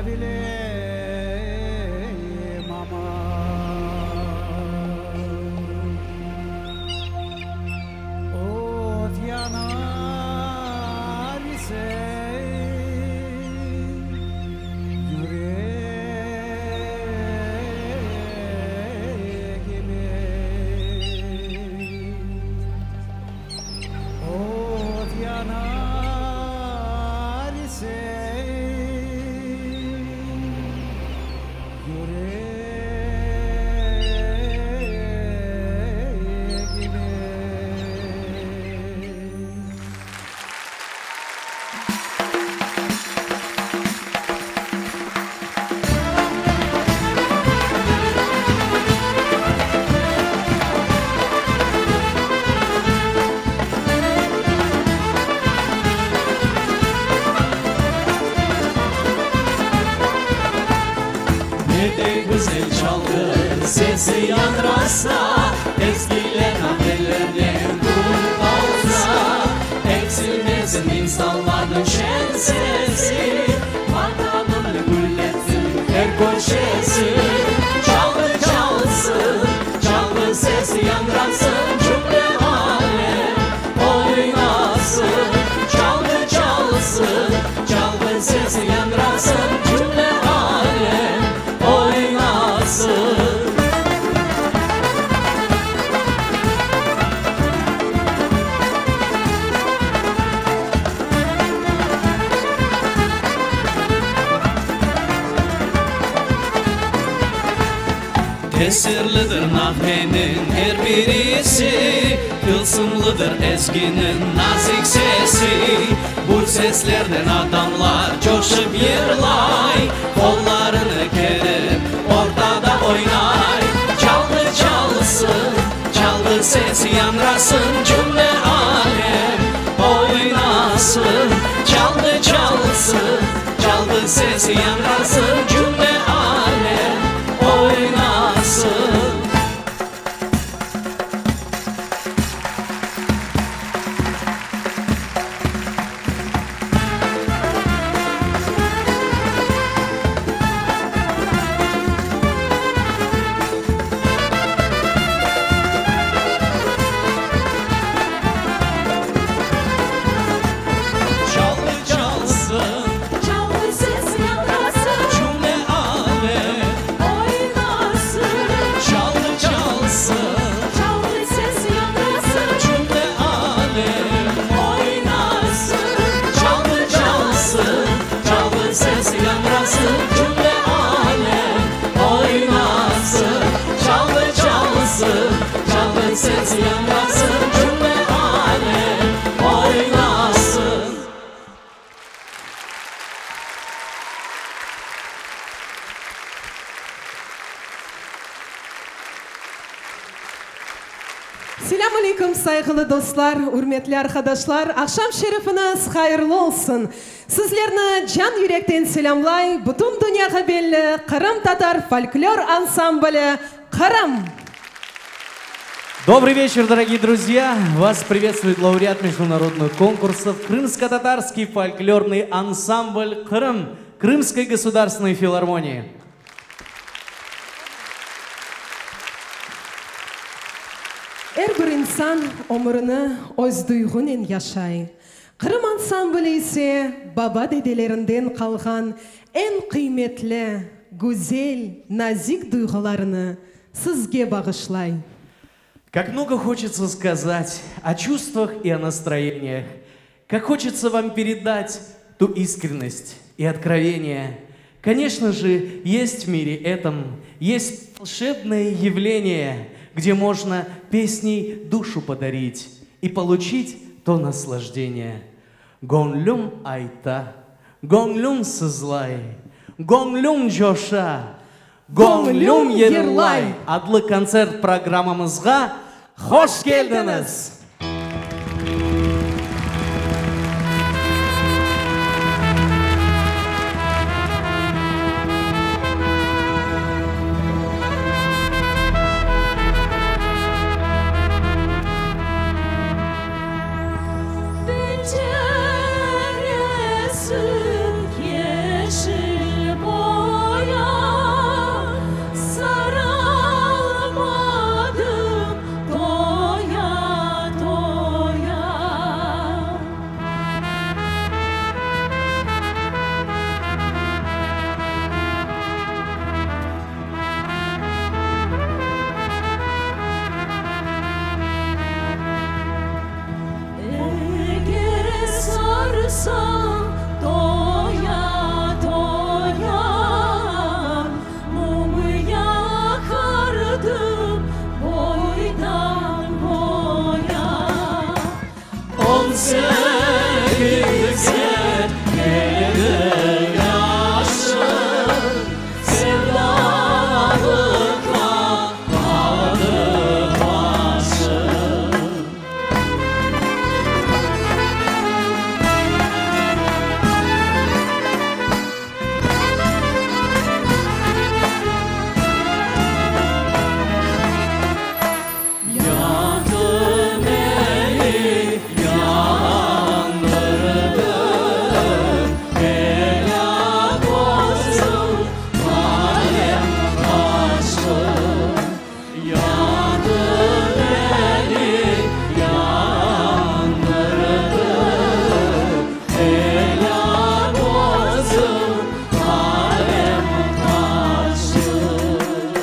bileyim ama ot yanar ise yüreğimi ot yanar ise Ne de güzel çalgı sesi yanrasa, eskiler annelerden duyup olsa, eksilmesin insanların şen sesi, vatanını gülletsin her köşesi. Çalgı çalsın, çalgı sesi yanrasın, cümle alem oynasın. Çalgı çalsın, çalgı sesi yanrasın, cümle alem oynasın. Tesirlidir nahmenin her birisi, tılsımlıdır eskinin nazik sesi. Bu seslerden adamlar coşup yırlay, kollarını kerip ortada oynay. Çalgı çalsın, çalgı sesi yanrasın, cümle alem oynasın. Çalgı çalsın, çalgı sesi yanrasın, cümle alem oynasın. Çalgı çalsın, Çalgı sesi yanrasın, cümle alem oynasın. çalgı çalsın, Çalgı sesi yanrasın, cümle alem oynasın. çalgı çalsın, çalgı sesi yanrasın, cümle alem oynasın. Çalgı çalsın, çalgı sesi yanrasın, cümle alem oynasın. Selam aleyküm saygılı dostlar, hürmetli arkadaşlar. Akşam şerifiniz hayırlı olsun. Sizlerni can yürekten selamlay. Bütün dünyaya belli Kırım Tatar folklor ансамблі Кырым. Добрый вечер, дорогие друзья! Вас приветствует лауреат международных конкурсов Крымско-татарский фольклорный ансамбль «Крым» Крымской государственной филармонии. Her bir insan ömrünü öz duygunen yaşay. Kırım ansamblı ise baba dedelerinden kalgan en kıymetli, güzel, nazik duygularını sizge bağışlay. Как много хочется сказать о чувствах и о настроениях. Как хочется вам передать ту искренность и откровение. Конечно же, есть в мире этом, есть волшебное явление, где можно песней душу подарить и получить то наслаждение. Гонлюм айта, гонлюм сызлай, гонлюм жоша, гонлюм ерлай. Адлы концерт программамызға хош келдіңіз! Penceresin yeşil boy. Yaşarsam doya doya mumu yakardım boydan boya. 18'e gelir yaşım, sevdalıkla aldı başım. Yandım eli, yandırdım, ela bozum, alem aşkım. Yandım eli, yandırdım, ela bozum, alem aşkım.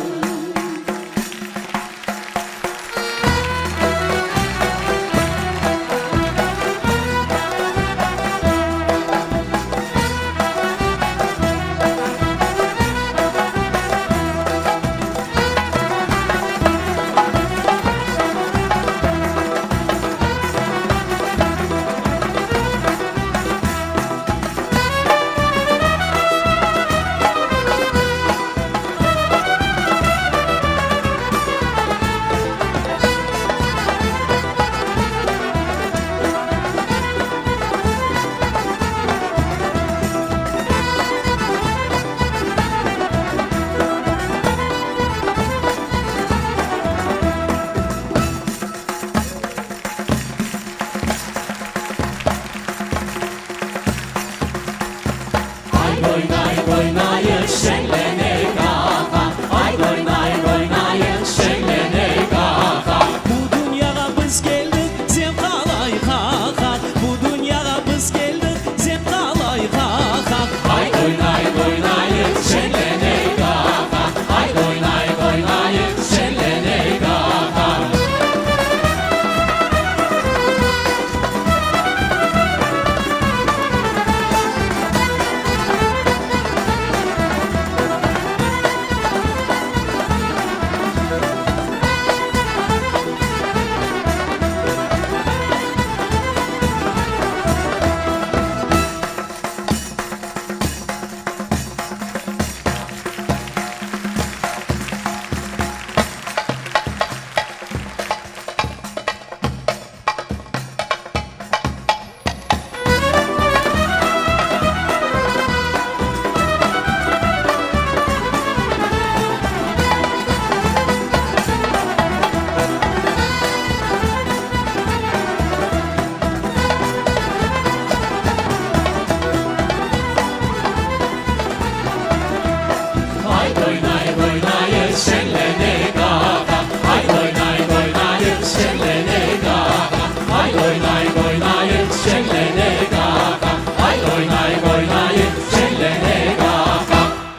Ay oynay oynayın şenlene kaka, ay oynay oynayın şenlene kaka. Bu dünyaya biz geldik zevk alay kakak. Bu dünyaya biz geldik zevk alay kakak. Ay oynay oynayın şenlene kaka, ay oynay oynayın şenlene kaka. Ay oynay oynayın şenlene kaka, ay oynay oynayın şenlene kaka, ay oynay oynayın şenlene kaka, ay oynay oynayın şenlene kaka.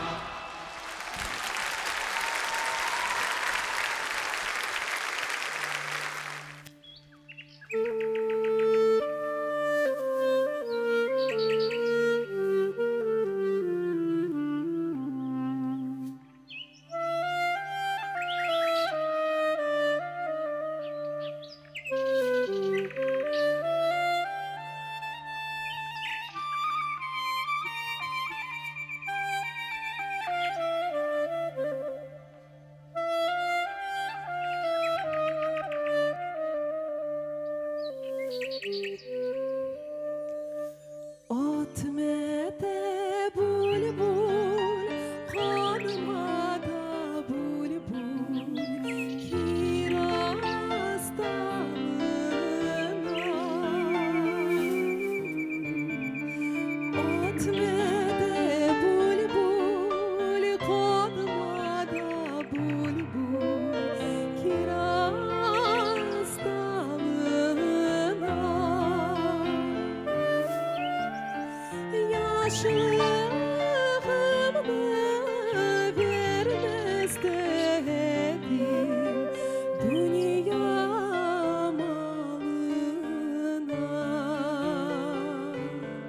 Otmede bulbul, kanıma da bulbul, kiraz dalına. Otmede bulbul, kanıma da bulbul, kiraz dalına. Yaşlığımı vermez dedim dünya malına.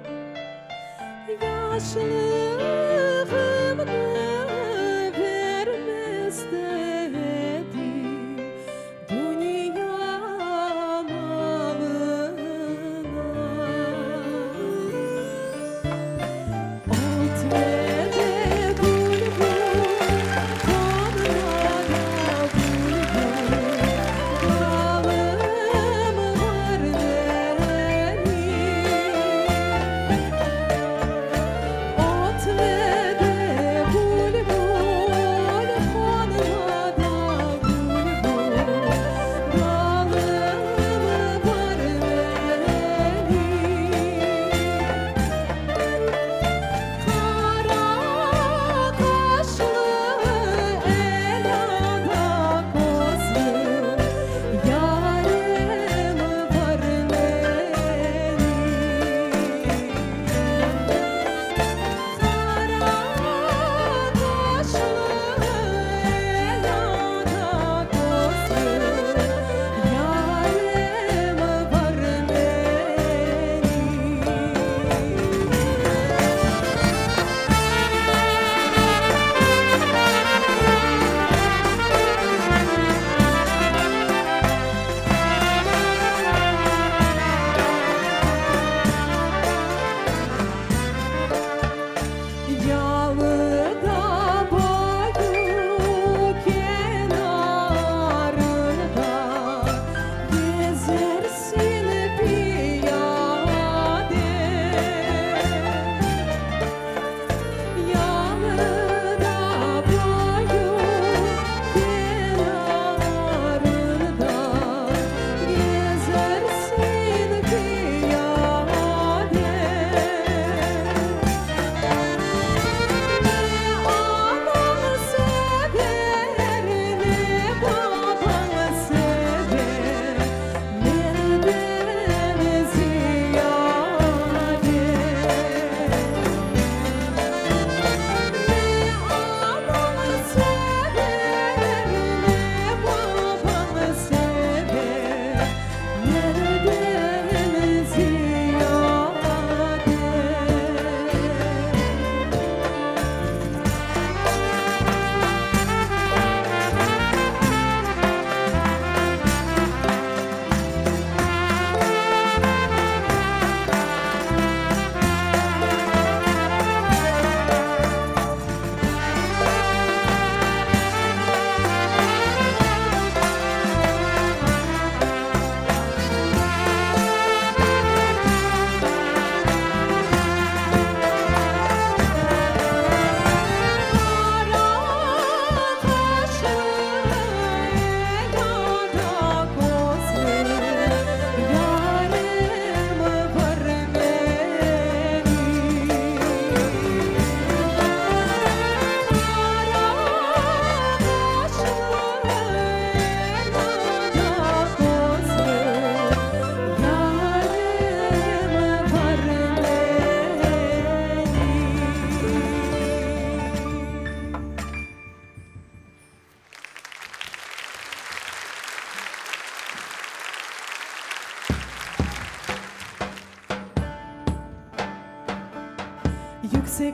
Yüksek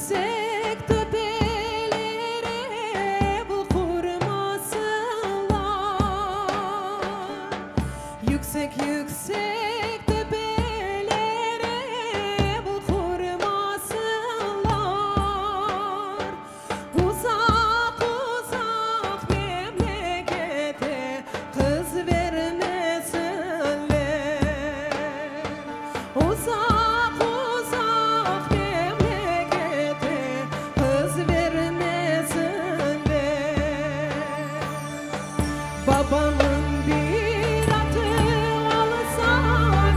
yüksek tepelere bu kurmasınlar. Yüksek yüksek tepelere bu kurmasınlar. Uzak uzak memlekete kız vermesinler. Uzak uzak memlekete kız vermesinler. Babamın bir atı olsa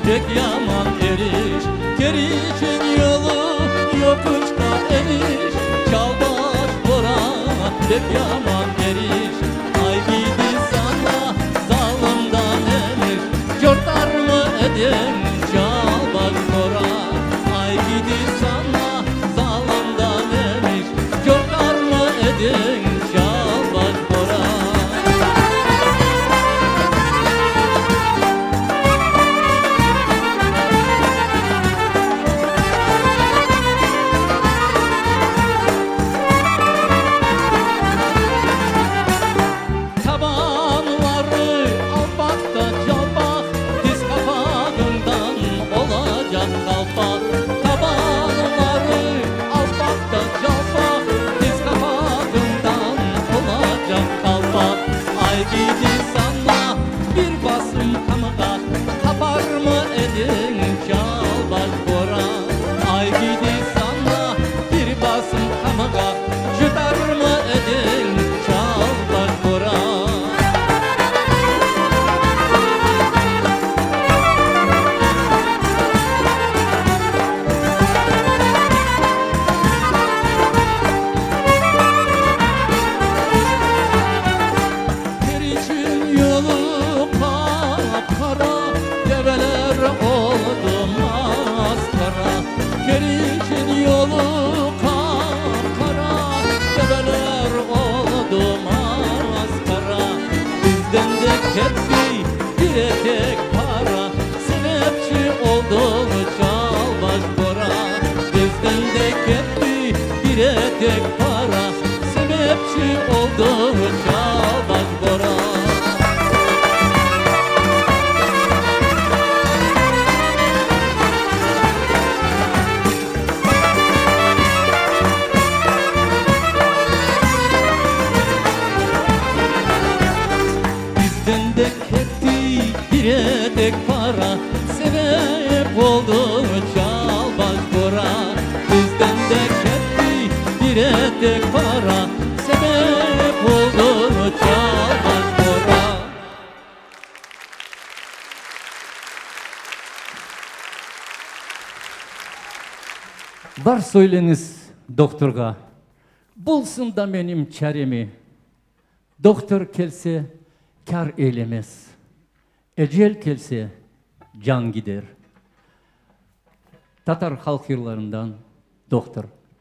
pek yaman eriş. Kerişin yolu yokuşta eriş. Çal baş bora pek yaman eriş. Ay gidi sana zalimdan eriş. Cortar mı edin çal baş bora. Ay gidi sana zalimdan eriş. Cortar mı edin çal baş bora. Tabanları alpakta çalpak, diz kapağından olacak kalpak. Tabanları alpakta çalpak, diz kapağından olacak kalpak. Ay gidi sana bir basım kamuğa, kapar mı edin çal baş bora. Ay gidi sana bir basım kamuğa, jutar mı edin çal baş bora. Kerişin yolu kapkara, develer oldu maskara. Kerişin yolu kapkara, develer oldu maskara. Bizden de ketsi bir etek para, sebepçi oldu çal baş bora. Bizden de ketsi bir etek para, sebepçi oldu çal baş bora. Bizden de ketti bir etek para, sebep oldu çal baş bora. Bizden de ketti bir etek para, sebep oldu çal baş bora. Var söyleniz doktorga, bulsun da benim çaremi. Doktor kelse kar eylemez, ecel kelse can gider. Tatar halk yıllarından doktor.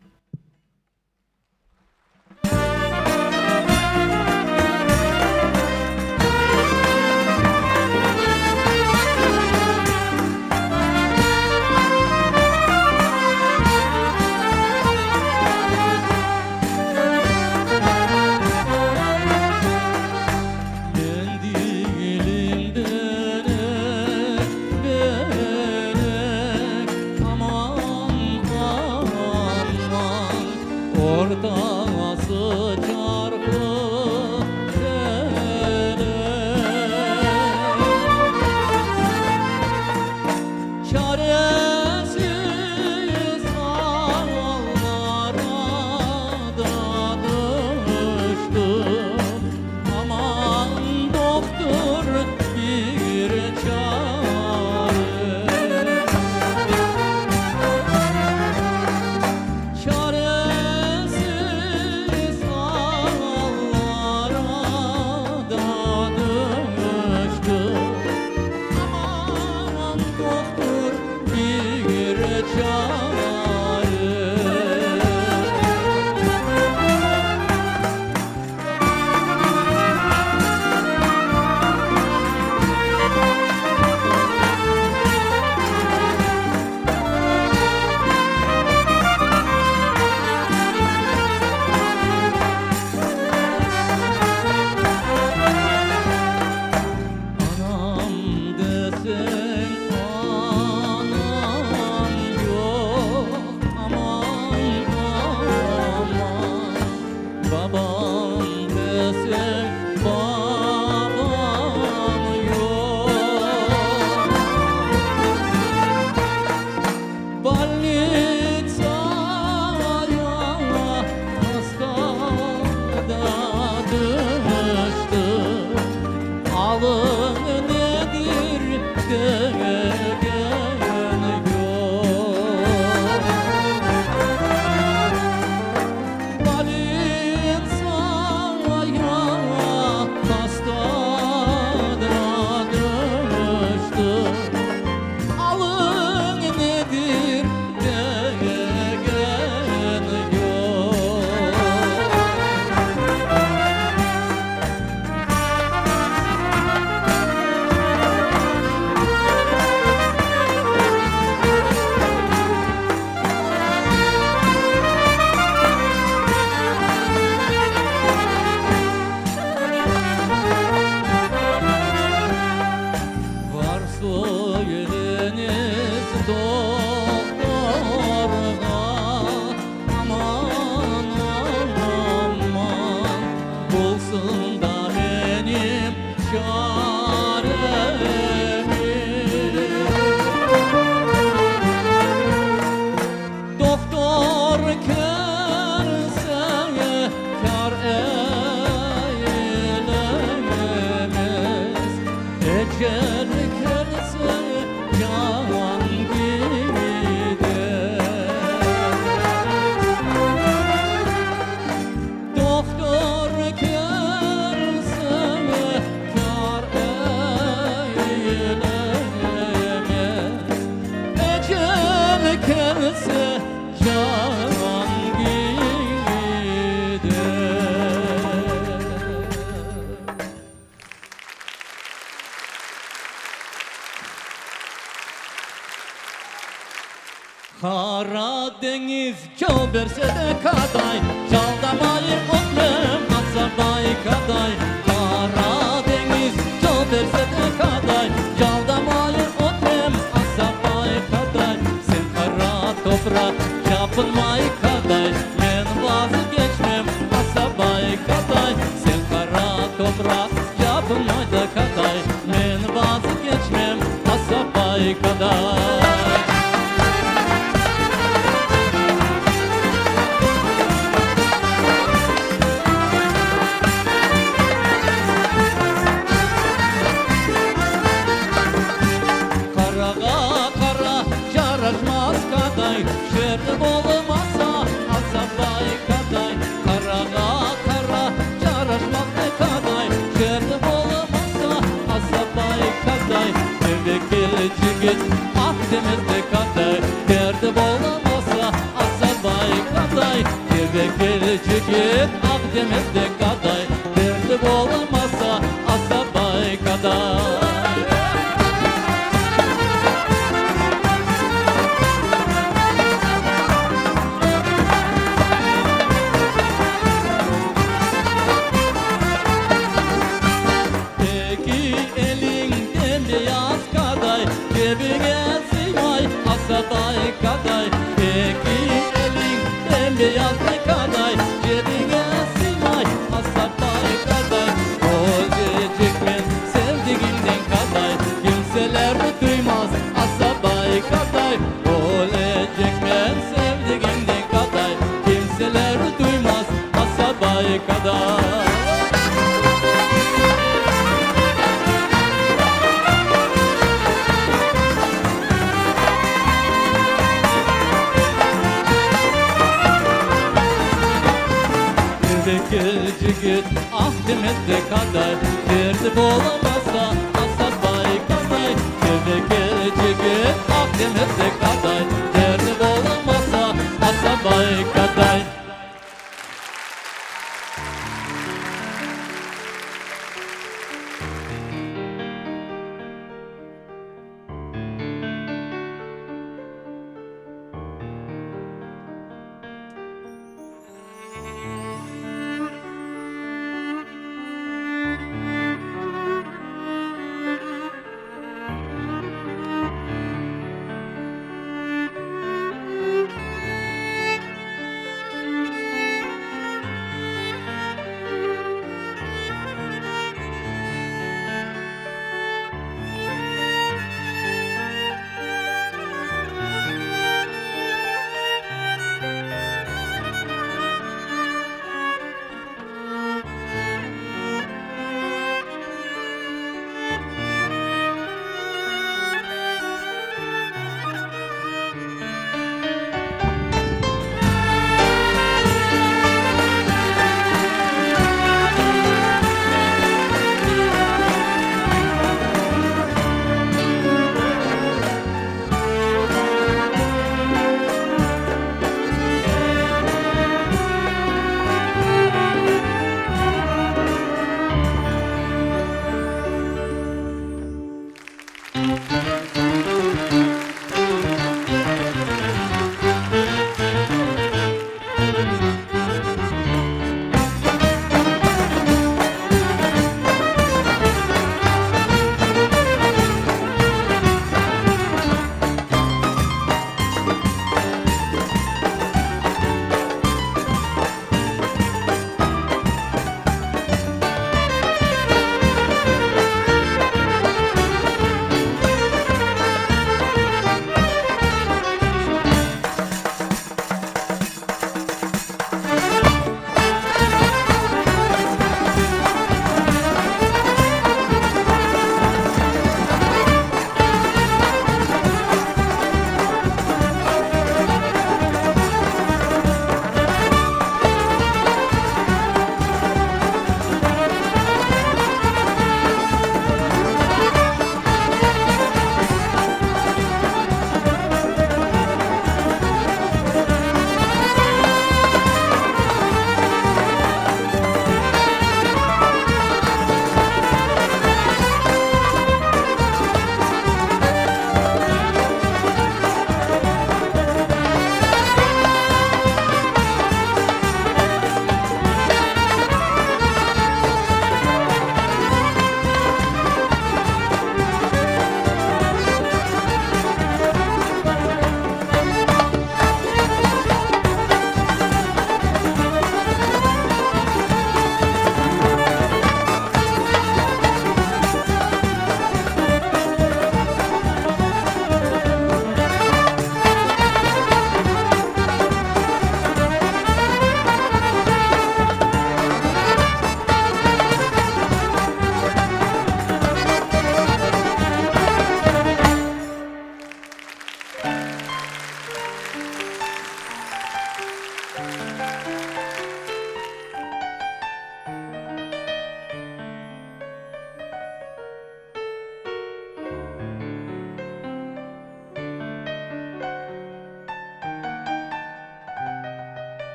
Ortası çarpı çaresiz hallara da düştüm. Aman doktor bir çare. Çaresiz hallara da düştüm. Aman doktor bir doktorga aman aman bulsun da benim çaremi doktor kelse kar eylemez ecel kelse can gider doktor kelse kar eylemez ecel kelse can gider Kara deniz çal berse de kaday Çaldamayır otlum asabay kaday Kara deniz çal berse de kaday Çaldamayır otlum asabay kaday Sen kara toprak yapılmay kaday Men vazgeçmem asabay kaday Sen kara toprak yapılmay da kaday Men vazgeçmem asabay kaday Yaraşmaz kaday, şerdim olmasa asabay kaday Karaga kara, yaraşmaz ne kaday, şerdim olmasa asabay kaday Tevekkül cigit, akdemiz ne kaday, derdim olmasa asabay kaday Tevekkül cigit, akdemiz ne kaday, derdim olmasa asabay kaday Asabay kaday, peki elin bembeyaz ne kaday Cebine sığmay asabay kaday Olacakmen sevdiğinden kaday Kimseler duymaz asabay kaday Olacakmen sevdiğinden kaday Kimseler duymaz asabay kaday Cigit ahdimizde kaday derdi olamazsa asabay kaday Tevekkül cigit ahdimizde kaday derdi olamazsa asabay kaday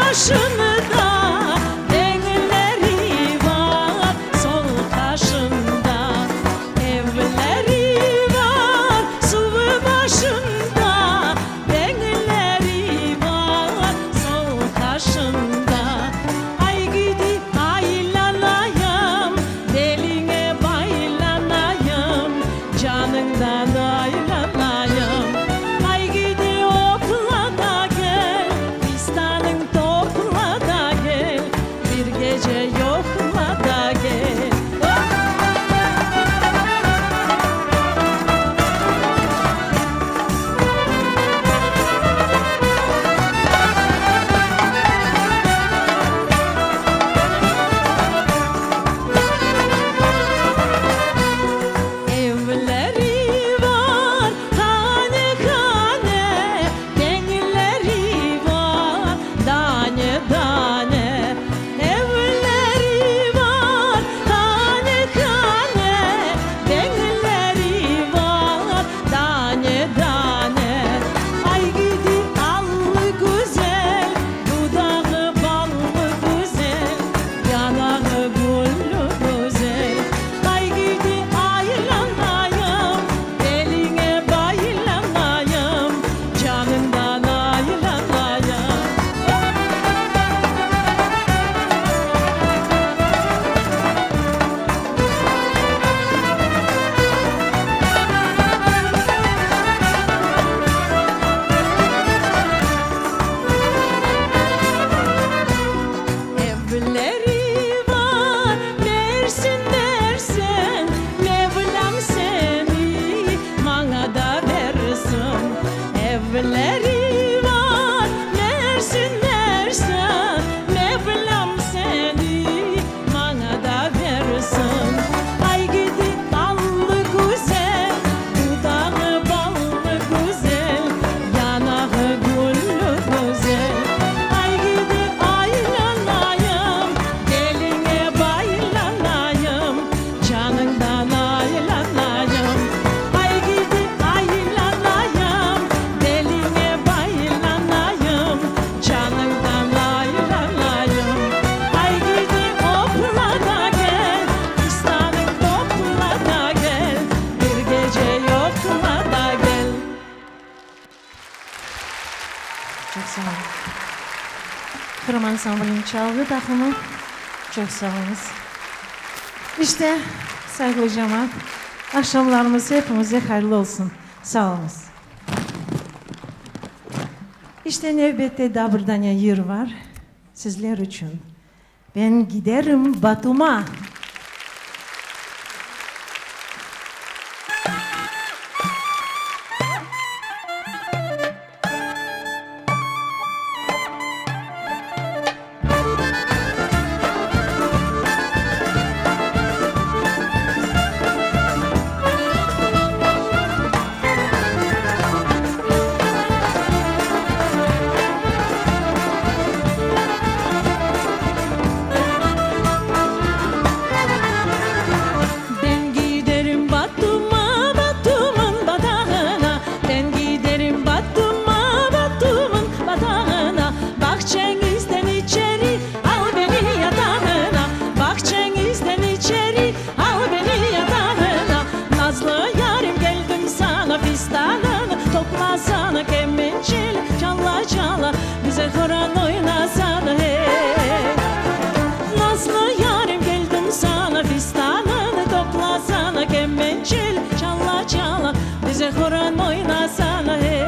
başında dengeleri var sol taşında evleri var suyu başında dengeleri var sol taşında ay gidi aylanayım deline baylanayım canından aylanayım ay gidi okula da gel fistanın topla da gel bir gece yokla da gel. Evleri var hane hane dengeleri var tane tane evleri var hane hane dengeleri var tane tane ay gidi allı güzel dudağı ballı güzel yanağı güllü güzel ay gidi aylanayım eline baylanayım canından aylanayım. Evleri var dersin dersen Mevlam seni bana da versin. Evleri var dersin dersen Mevlam seni bana da versin. Ay gidi ballı güzel dudağı ballı güzel yanağı güllü güzel ay gidi aylanayım geline baylanayım canından aylanayım ay gidi aylanayım geline baylanayım canından aylanayım ay gidi okula da gel fistanın topla da gel bir gece yokla da gel. Çok sağ olun. Kırım Ansamblı'nın çalgı takımı. Çok sağ olunuz. İşte saygılı cemaat, akşamlarımız hepimize hayırlı olsun. Sağ olunuz. İşte növbette Dabırdanya yer var sizler için. Ben giderim Batum'a. Ben giderim Batum'a, Batum'un batağına. Ben giderim Batum'a, Batum'un batağına. Bahçenizden içeri al beni yatağına. Bahçenizden içeri al beni yatağına. Nazlı yarim geldim sana fistanını toplasana kemençeli çala çala bize horon oynasana hey. Nazlı yarim geldim sana fistanını toplasana kemençel çala çala bize horon oynasana hey.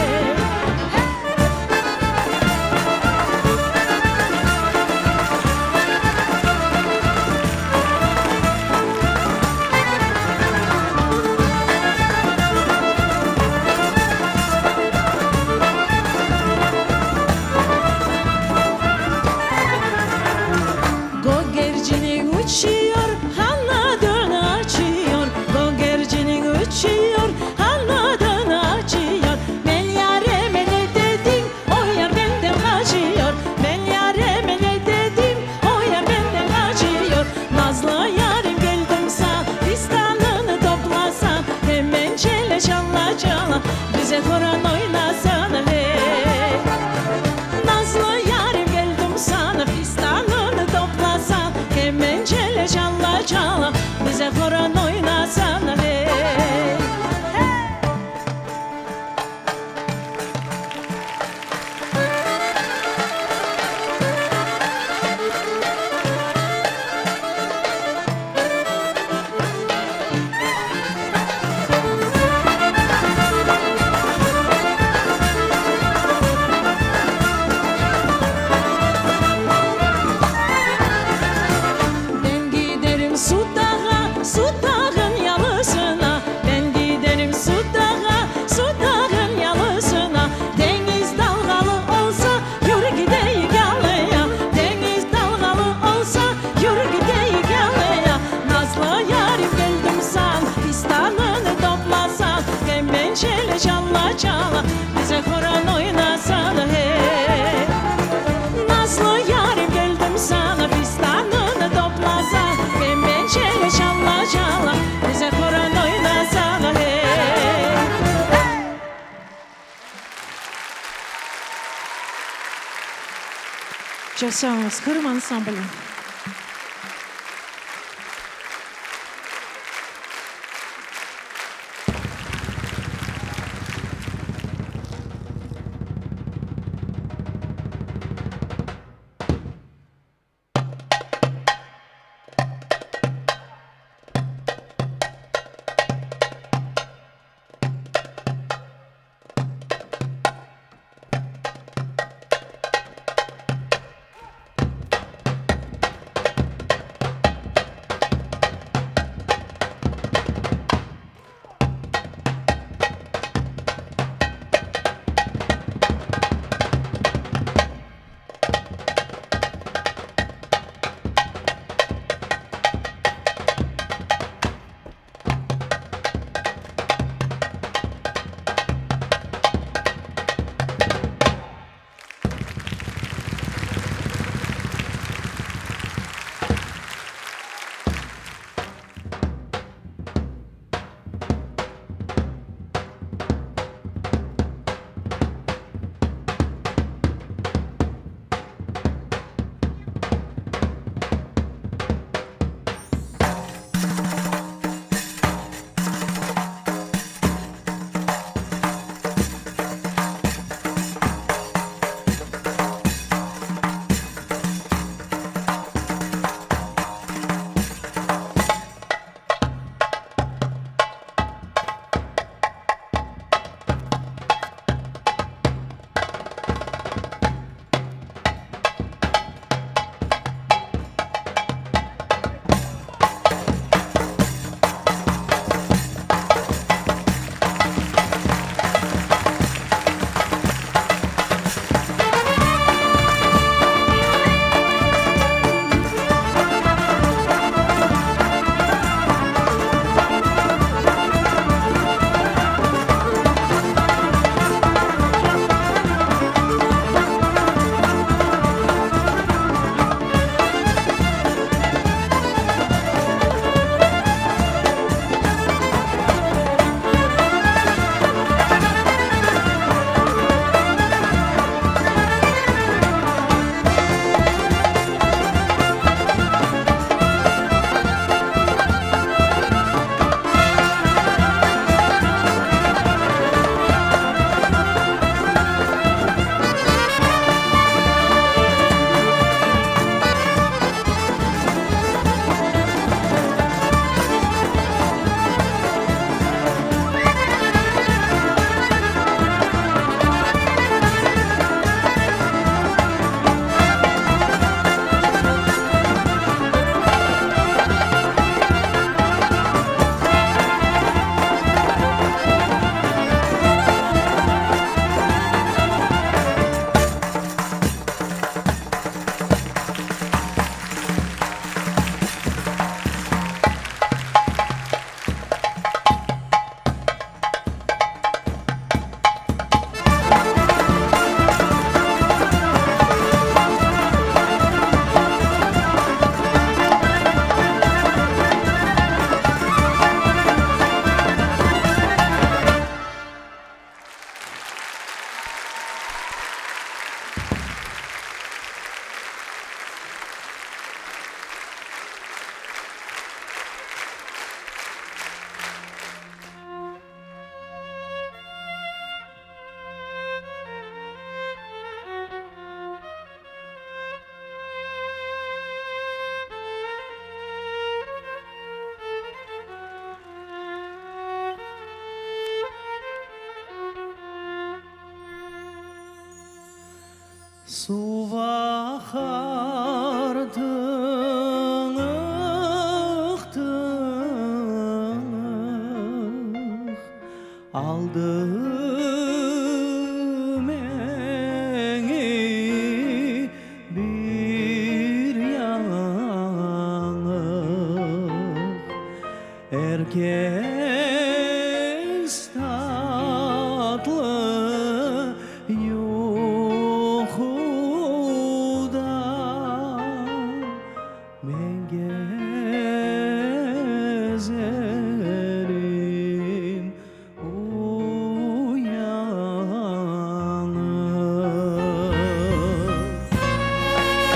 Gogercinin uçuyor, kanadını açıyor. Gogercinin uçuyor, kanadını Жасауыңыз Кырым ансамблі. Suvardın ıhtın aldı meni bir yanık herkes tatlı yuhuda men gezerim uyanık.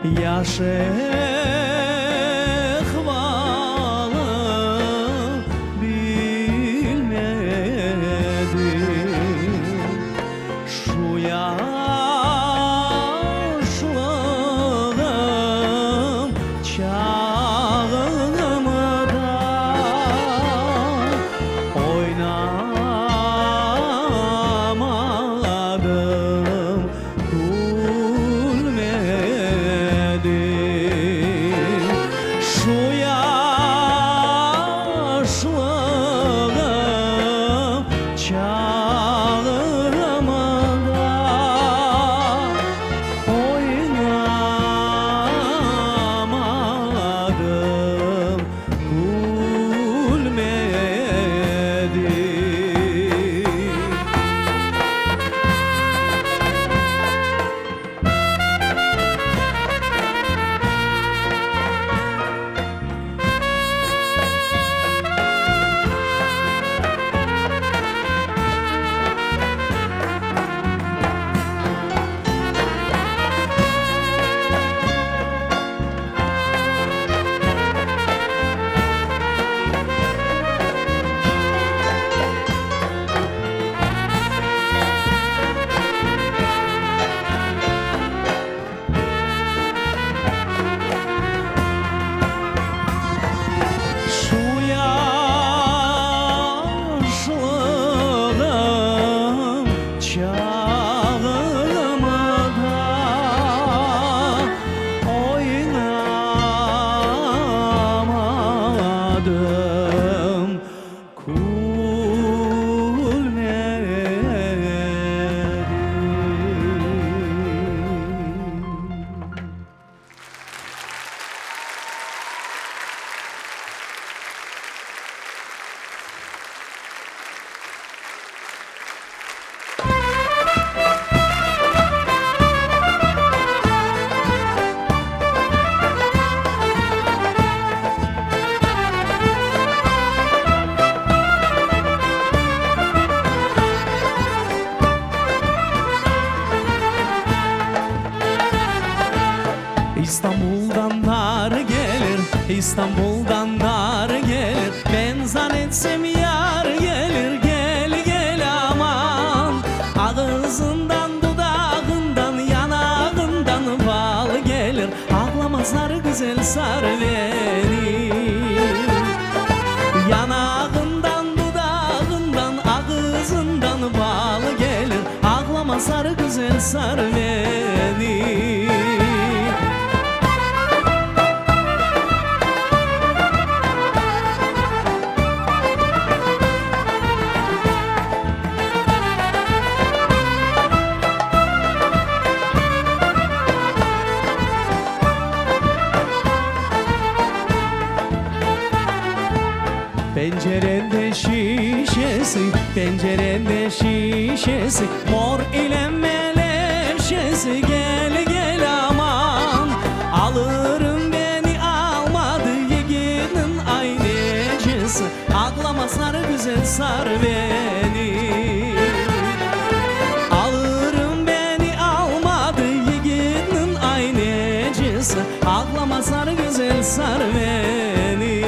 Yaşıkmalı bilmedim şu yaşlığım çağımda oynamadım gülmedim şu yaşlığım çağımda oynamadım gülmedim. Şu yaşlığım çağımda oynamadım gülmedim. İstanbul'dan dar gelir, İstanbul'dan dar gelir. Ben zannetsem yar gelir, gel gel aman. Ağzından, dudağından, yanağından bal gelir. Ağlama sar güzel sar beni. Yanağından, dudağından, ağzından bal gelir. Ağlama sar güzel sar beni. Pencerende şişesi, pencerende şişesi, mor ile melemşesi, gel gel aman. Alırım beni almadı yiğidin aynecisi. Ağlama sar güzel sar beni. Alırım beni almadı yiğidin aynecisi. Ağlama sar güzel sar beni.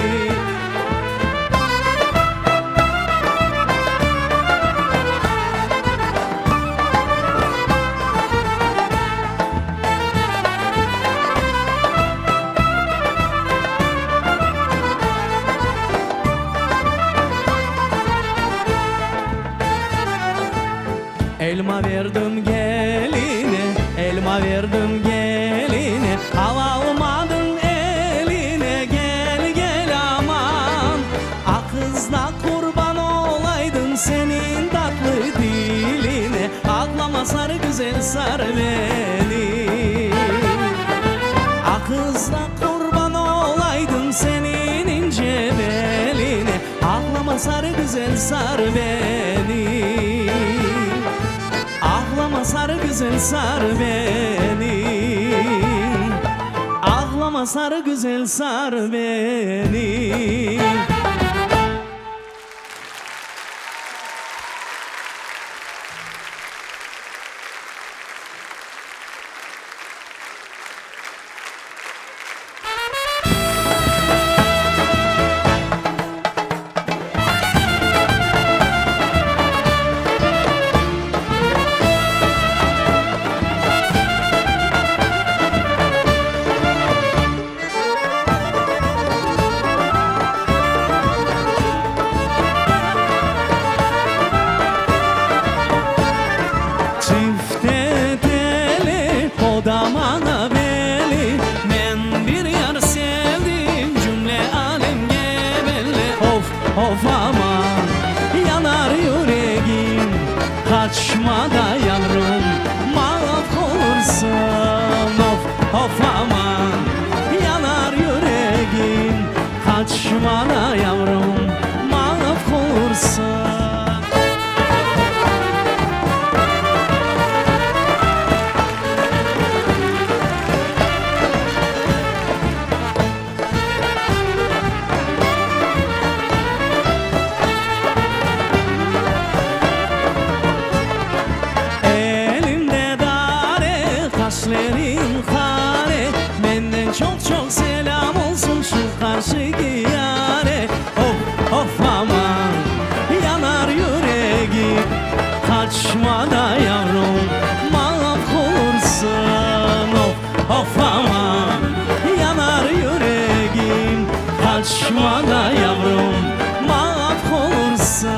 Elma verdim geline, elma verdim geline. Al almadın eline, gel gel aman. Akızla kurban olaydın senin tatlı diline. Ağlama sar güzel sar beni. Akızla kurban olaydın senin ince beline. Ağlama sar güzel sar beni. Ağlama sar güzel sar beni. Ağlama sar güzel sar beni. of aman yanar yüreğim kaçma da yavrum mahv olursun of aman yanar yüreğim kaçma da yavrum mahv olursun. Kaşların kare benden çok selam olsun şu karşıki yare of aman yanar yüreğim kaçma da yavrum mahv olursun of aman yanar yüreğim kaçma da yavrum mahv olursun.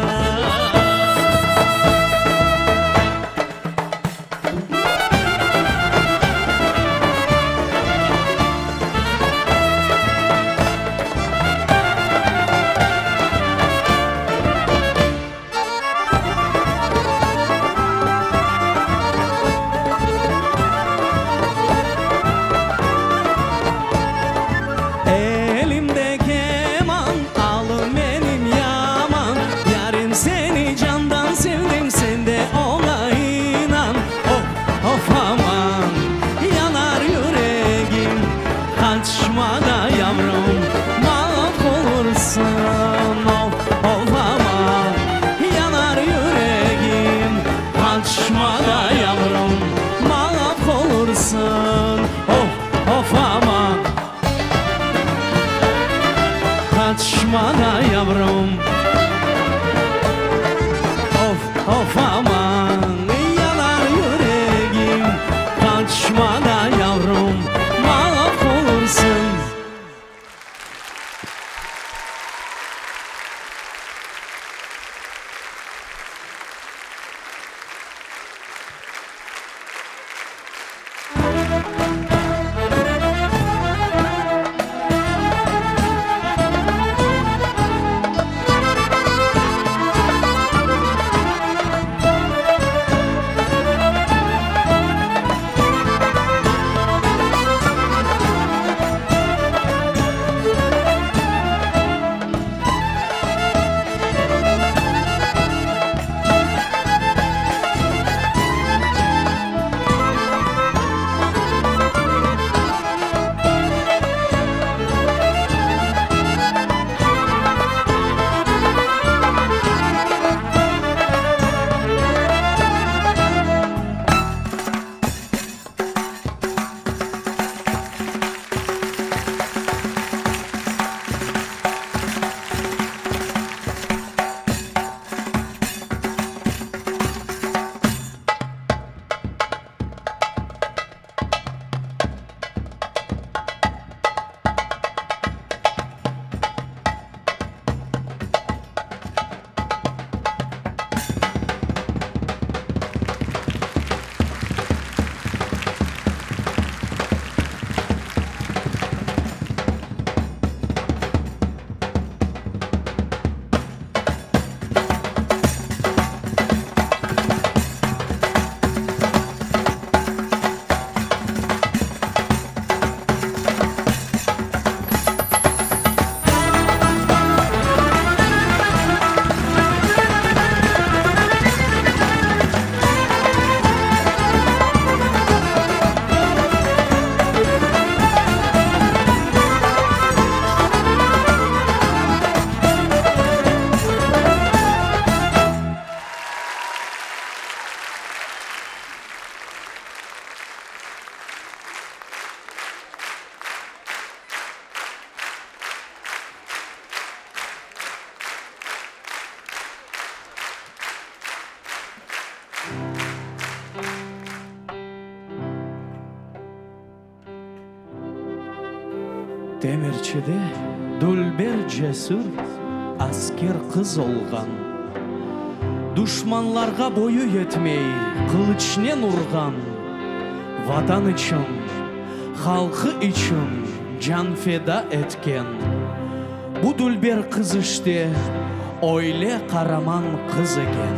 Kaçma da yavrum mahv olursun of aman yanar yüreğim kaçma da yavrum mahv olursun of aman kaçma da yavrum of aman yanar yüreğim kaçma da yavrum mahv olursun. Demirçide Dülber cesur asker kız olgan, düşmanlarga boyu yetmey kılıçnen urgan, vatan için, halkı için can feda etken, Бұ дүлбер қыз іште ойле қараман қыз екен.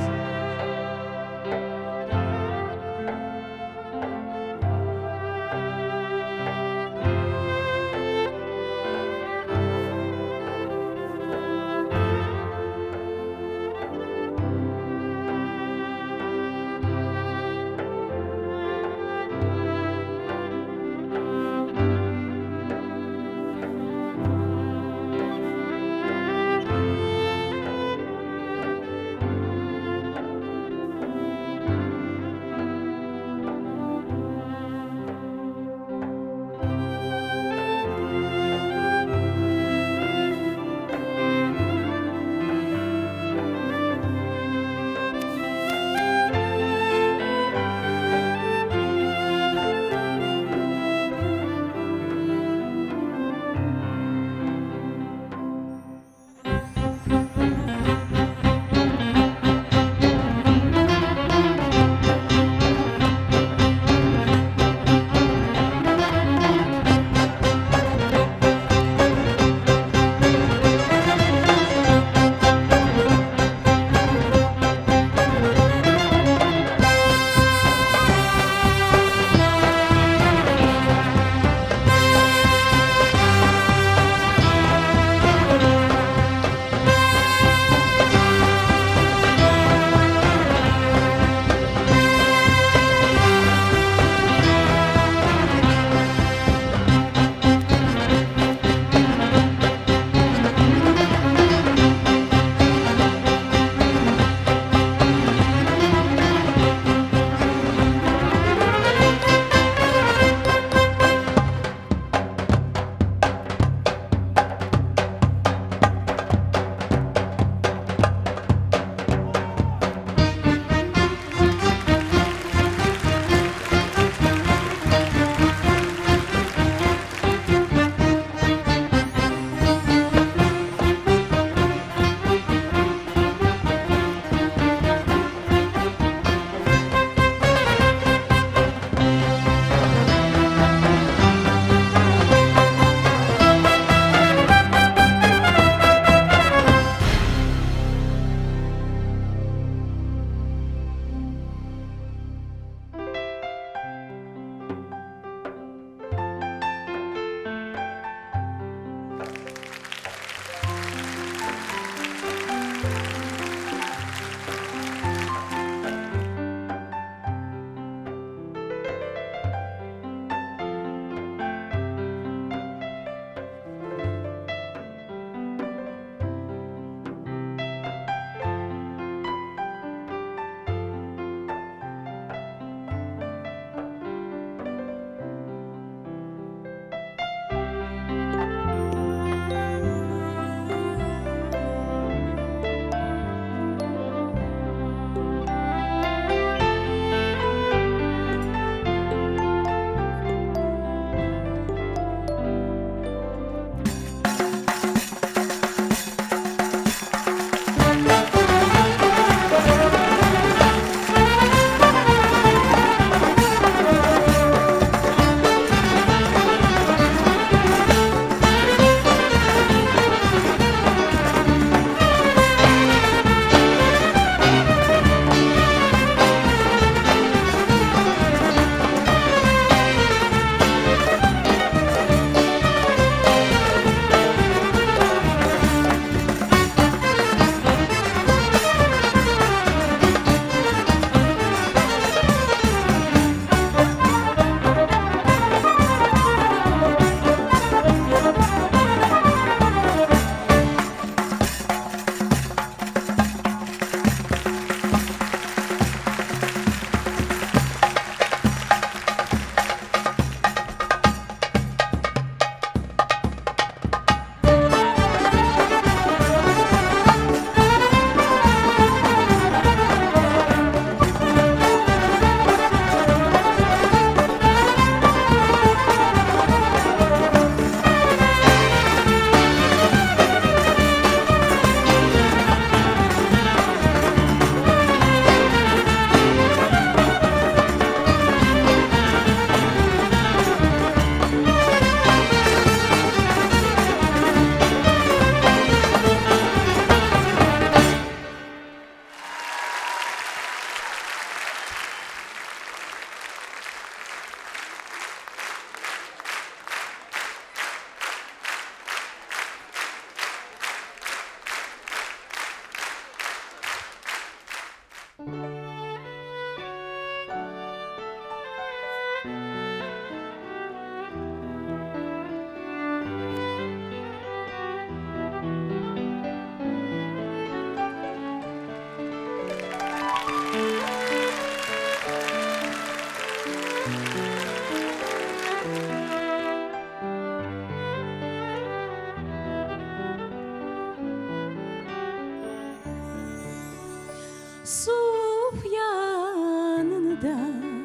Suf yanında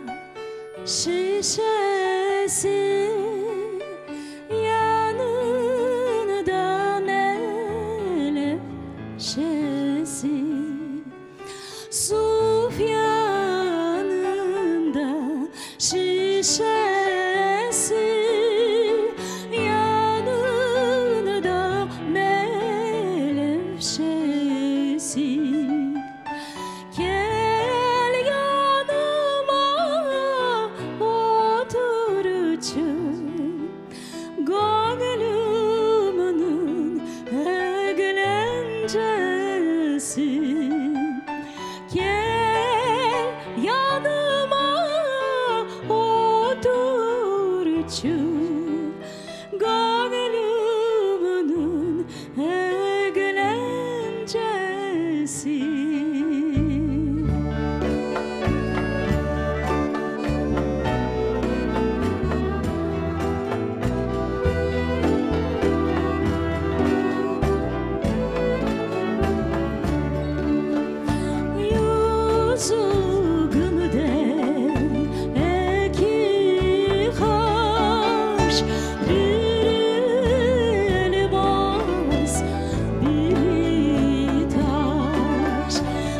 şişesi, yanında menevşesi. Suf yanında şişesi, yanında menevşesi. Gel yanıma otur için, gönlümün eğlencesi. Gel yanıma otur için, gönlümün eğlencesi. Yüzümden iki kaş, biri elmas, biri taş.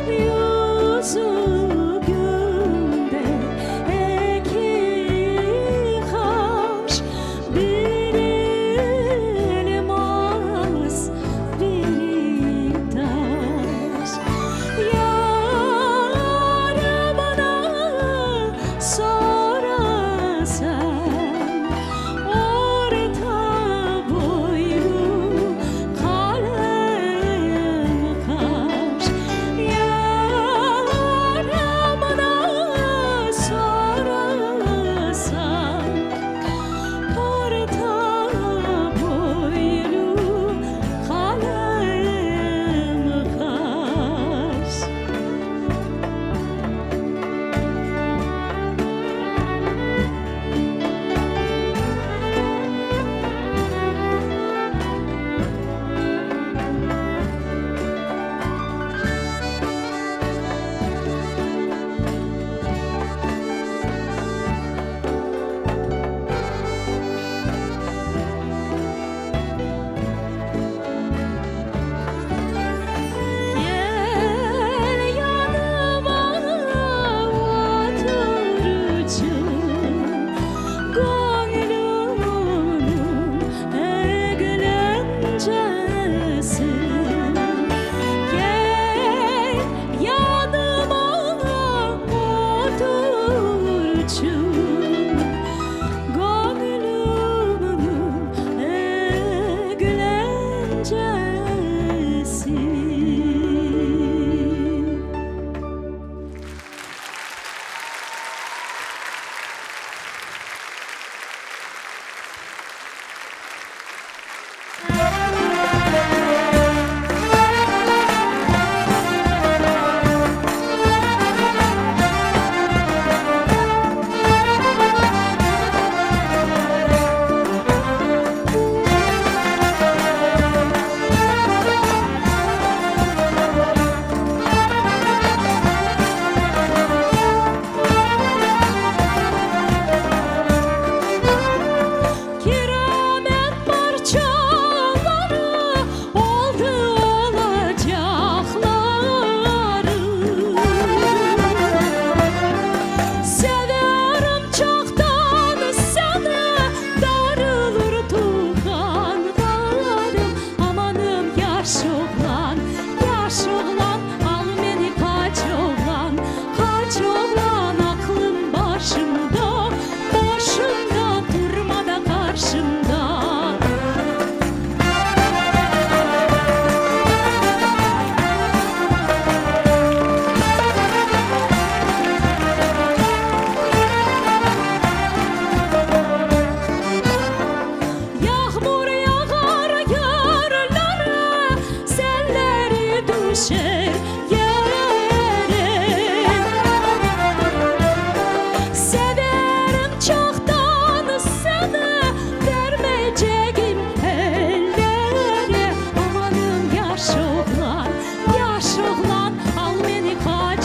Yüzümden iki kaş, biri elmas, biri taş. Yarımına sorarsan, orta boylu kalem kaş. Yarımına sorarsan, orta boylu kalem kaş. Gel yanıma otur için, gönlümün eğlencesi. Gel yanıma otur için, gönlümün eğlencesi. Kiramet parçaları oldu olacakları. Severim çoktan seni, darılır tuğanlarım. Amanım yaş oğlan, al beni kaç oğlan, aklım başımda, durma da karşımda. Yağmur yağar yerlere, selleri düşer yere. Severim çoktan seni, vermeyeceğim ellere. Amanım yaş oğlan, al beni kaç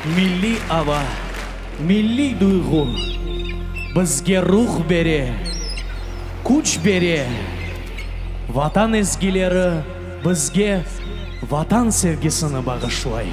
Milli ava, milli duygu bizge ruh bere, kuch bere. Vatan ezgileri bizge vatan sevgisini bağışlay.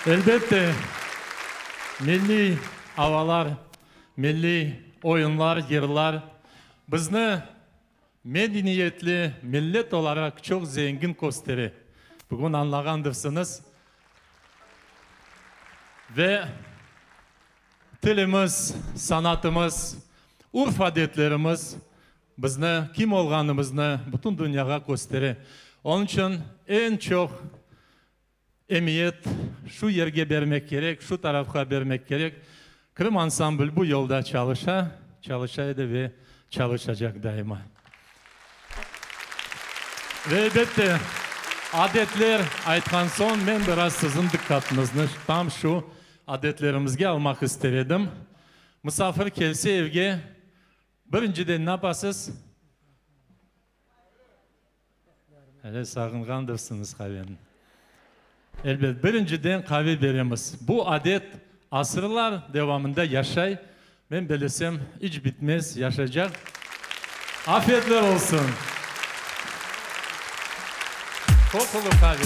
Elbette milli havalar, milli oyunlar, yıllar bizni medeniyetli millet olarak çok zengin gösterir. Bugün anlagandısınız. Ve tilimiz, sanatımız, urf adetlerimiz bizni kim olganımızı bütün dünyaya gösterir. Onun için en çok emniyet şu yerge vermek gerek, şu tarafa vermek gerek. Kırım Ansambl bu yolda çalışaydı ve çalışacak daima. Ve elbette adetler aytkan son ben biraz sizin dikkatinizni tam şu adetlerimizge almak istedim. Misafir gelse evge birinciden ne yapasız? Hele sağıngandırsınız kahvenin. Elbette birinciden kahve veremiz. Bu adet asırlar devamında yaşay. Ben belesem hiç bitmez, yaşayacak. Afiyetler olsun. Kokulu kahve.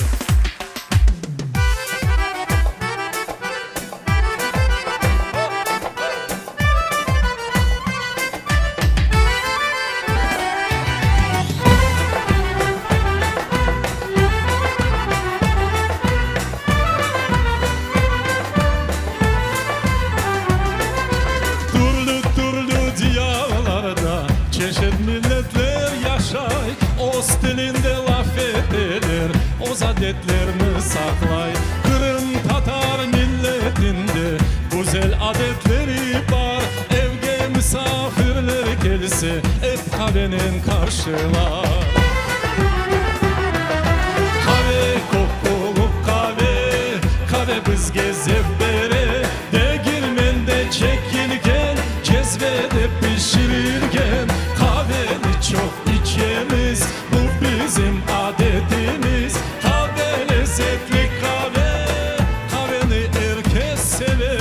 Adetlerini saklay, Kırım Tatar milletinde güzel adetleri var. Evge misafirler gelse hep kahvenin karşılar. Kahve kokulu kahve, kahve bizge zevk bere. Değirmende çekilgen, cezvede pişirilgen. Kahveni çok içemiz, bu bizim adetimiz. Lezzetli kahve, kahveni herkes sever.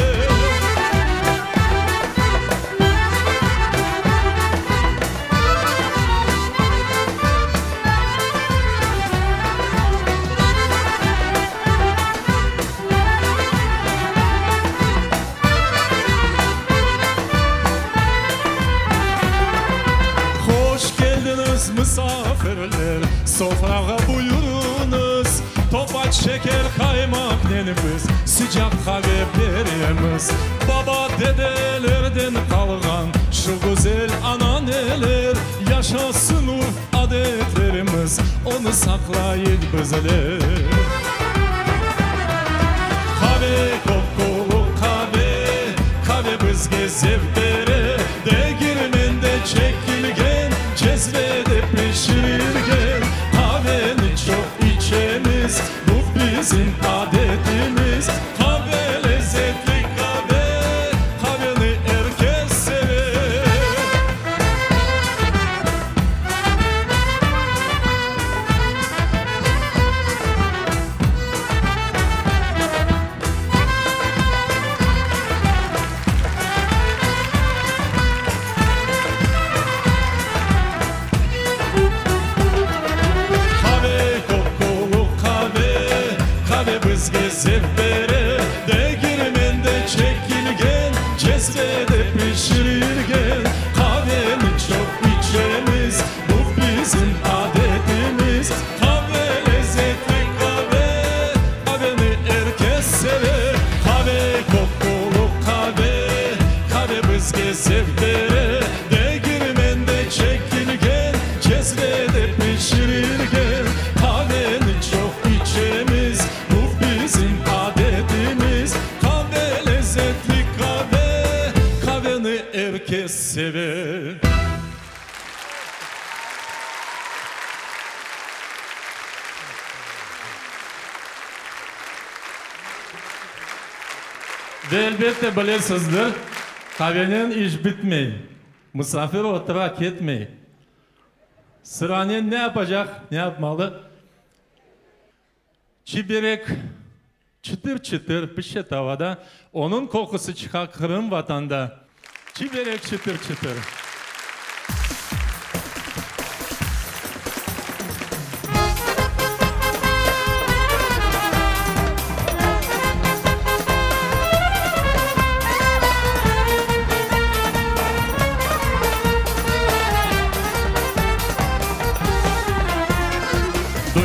Hoş geldiniz misafirler, sofraga buyurunuz. Topaç, şeker, kaymak nenimiz, sıcak kahve veremiz. Baba dedelerden kalgan şu güzel ananeler. Yaşasın urf adetlerimiz, onu saklayın bizler. Kahve kokulu kahve, kahve bizge zevk verir. Değirmende çekilgen, cezvede pişirilgen. Kahveni çok içemiz, bu bizim adetimiz. Kahve lezzetli kahve, kahveni herkes sever. Bizge zevk verir, değirmende çekilgen, cezvede pişirilgen. Kahveni çok içemiz, bu bizim adetimiz. Kahve lezzetli kahve, kahveni herkes sever. Kahve kokulu kahve, kahve bizge zevk verir. Değirmende çekilgen, cezvede pişirilgen. Kahveni çok içemiz, bizim adetimiz. Kahve lezzetli kahve, kahveni herkes sever. Ve elbette bilirsizdir, kahvenin iş bitmey. Misafir oturak etmey. Sıranen ne yapacak, ne yapmalı? Çiberek çıtır çıtır pişe tavada, onun kokusu çıkar Kırım vatanda. Çiberek çıtır çıtır.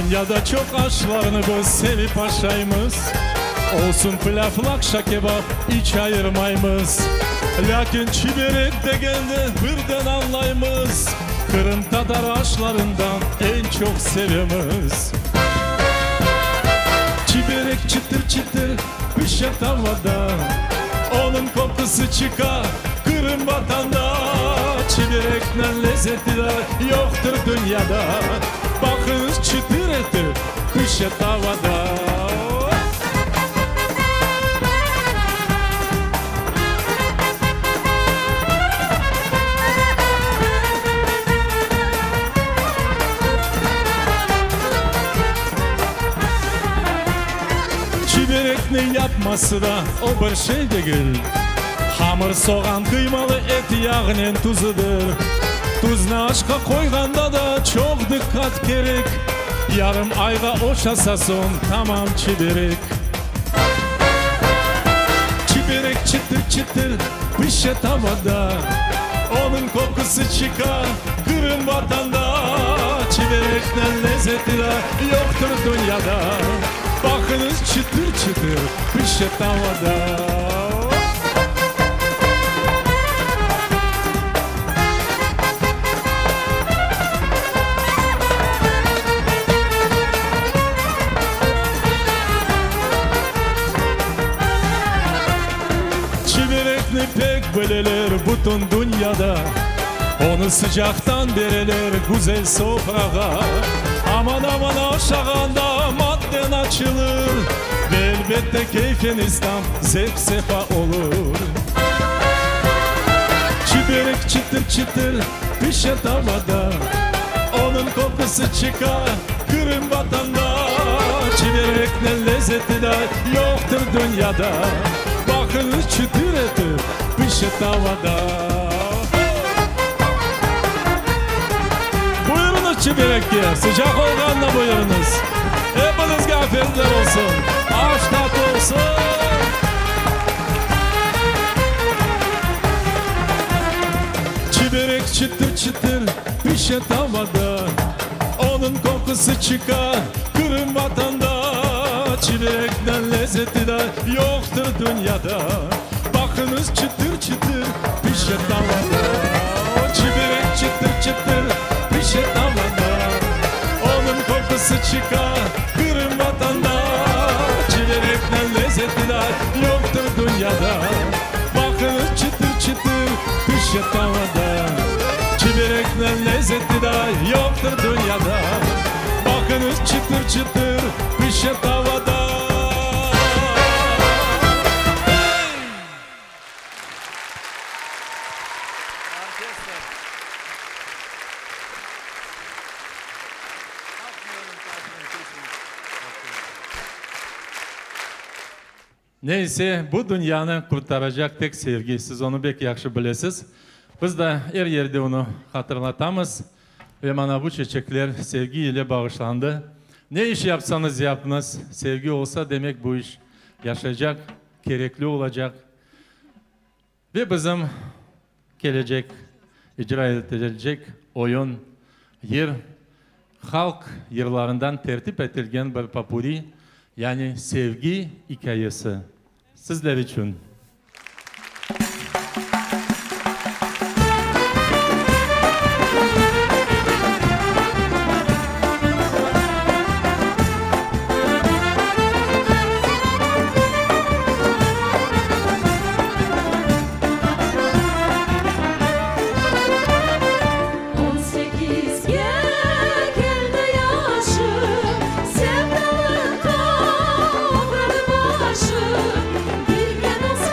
Dünyada çok aşklarını biz sevip aşayımız. Olsun plaflak şakebap hiç ayırmayımız. Lakin çiberek de geldi birden anlayımız. Kırım Tatar aşklarından en çok sevimiz. Çiberek çıtır çıtır pişer tavada, onun kokusu çıkar Kırım vatanda. Çiberekten lezzetliler yoktur dünyada. Bakınız çıtır eti pişer tavada. Çiberek'nin yapması da o bir şey değil. Hamur soğan kıymalı et yağının tuzudur. Tuzunu aşka koyganda da çok dikkat gerek. Yarım ayga oşasason tamam çiberek. Çiberek çıtır çıtır pişe tavada, onun kokusu çıkar Kırım vatanda. Çiberekten lezzetliler yoktur dünyada. Bakınız çıtır çıtır pişe tavada. Çiberekni pek bileler bütün dünyada. Onu sıcaktan vereler güzel sofrağa. Aman aman aşağında madden açılır. Ve elbette keyfinizden zevk sefa olur. Çiberek çıtır çıtır pişer tavada, onun kokusu çıkar Kırım vatanda. Çiberekten lezzetliler yoktur dünyada. Bakınız çıtır eti pişer tavada. Buyurunuz çiberekye, sıcak olganla buyurunuz. Hepinizge afiyetler olsun, aş tat olsun. Çiberek çıtır çıtır pişer tavada, onun kokusu çıkar Kırım vatanda. Çiberekten lezzetliler yoktur dünyada. Bakınız çıtır çıtır pişer tavada. Çiberek çıtır çıtır pişer tavada, onun kokusu çıkar Kırım vatanda. Çiberekten lezzetliler yoktur dünyada. Bakınız çıtır çıtır pişer tavada. Çiberekten lezzetliler yoktur dünyada. Bakınız çıtır çıtır pişer tavada. Neyse, bu dünyanı kurtaracak tek sevgi. Siz onu pek yaxşı bilesiz. Biz de her yerde onu hatırlatamız. Ve bana bu çiçekler sevgi ile bağışlandı. Ne iş yapsanız yapınız, sevgi olsa demek bu iş yaşayacak, gerekli olacak. Ve bizim gelecek, icra edilecek oyun, yer, halk yerlerinden tertip edilgen bir papuri, yani sevgi hikayesi. Sizler için. Sevdalık kavrarı başı, bir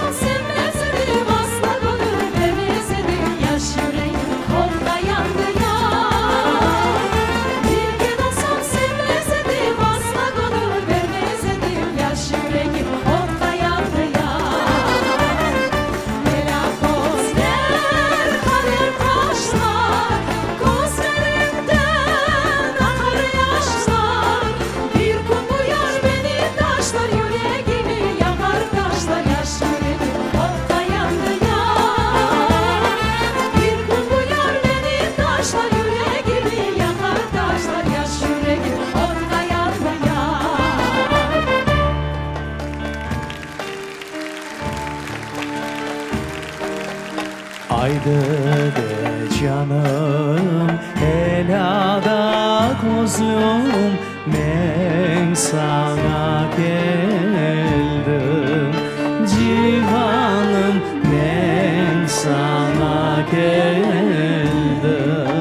de canım Elada kozlum men sana geldim Civanım men sana geldim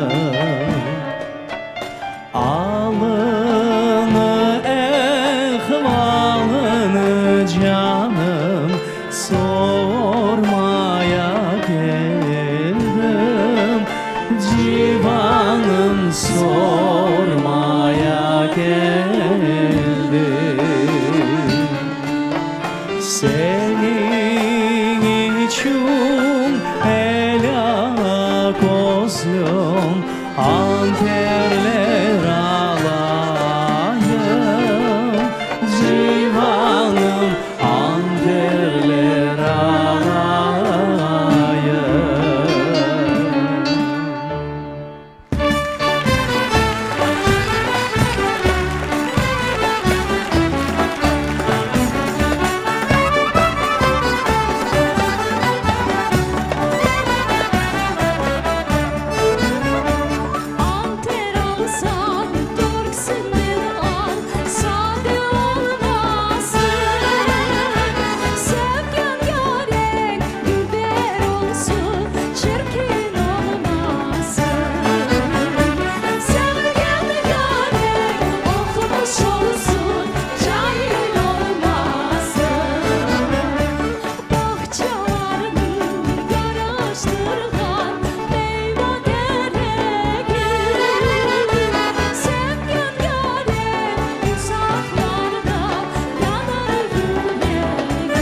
Alını ehvalını canım sormaya geldim Civanım sormaya geldim Senin için ela kozum anterler alayım Civanım anterler alayım Anter alsan Türksünden al Sade olmasın Sevgen yaren biber olsun Çirkin olmasın Sevgen yaren okumuş olsun Cahil olmasın Bahçevarını yaraştırgan meyve deregi Sevgen yaren uzaklarda yanar yüreğim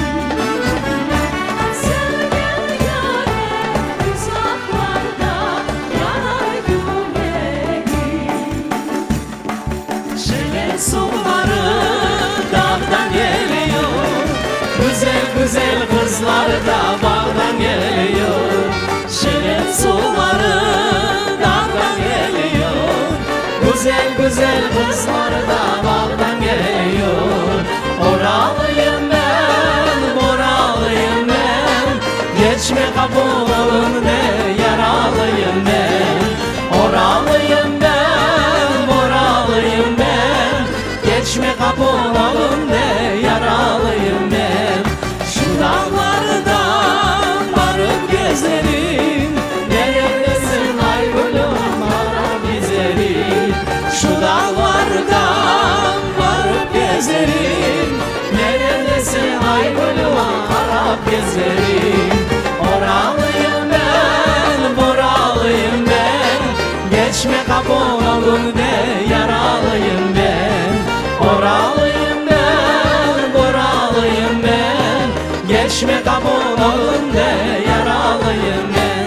Sevgen yaren uzaklarda yanar yüreğim Şeker suları dağdan geliyor Güzel güzel kızlar da bağdan geliyor Şeker suları dağdan geliyor Güzel güzel kızlar da bağdan geliyor Oralıyım ben, boralıyım ben Geçme kapılarım de yaralıyım ben Oralıyım ben, boralıyım ben Geçme kapılarım de yaralıyım ben Şu dağlardan varıp gezerim Neredesin ay gülüm arap gezerim Şu dağlardan varıp gezerim Neredesin ay gülüm arap gezerim Oralıyım ben, boralıyım ben Geçme kapılarım de yaralıyım ben Oralıyım ben, boralıyım ben Geçme kapılarım de yaralıyım ben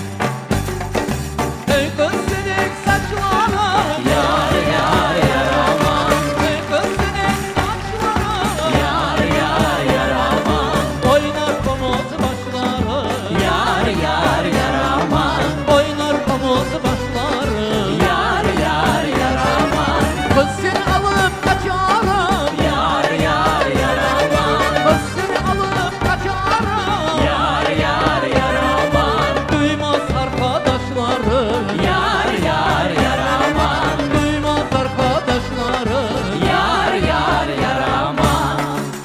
Ey kız senin saçlara Yar yar yar aman Ey kız senin saçlara Yar yar yar aman Oynar pamuk başları Yar yar yar aman Oynar pamuk başları Yar yar yar aman Kız seni alıp kaçarım Yar yar yar aman Kız seni alıp kaçarım Yar yar yar aman Duymaz arkadaşları Yar yar yar aman Duymaz arkadaşları Yar yar yar aman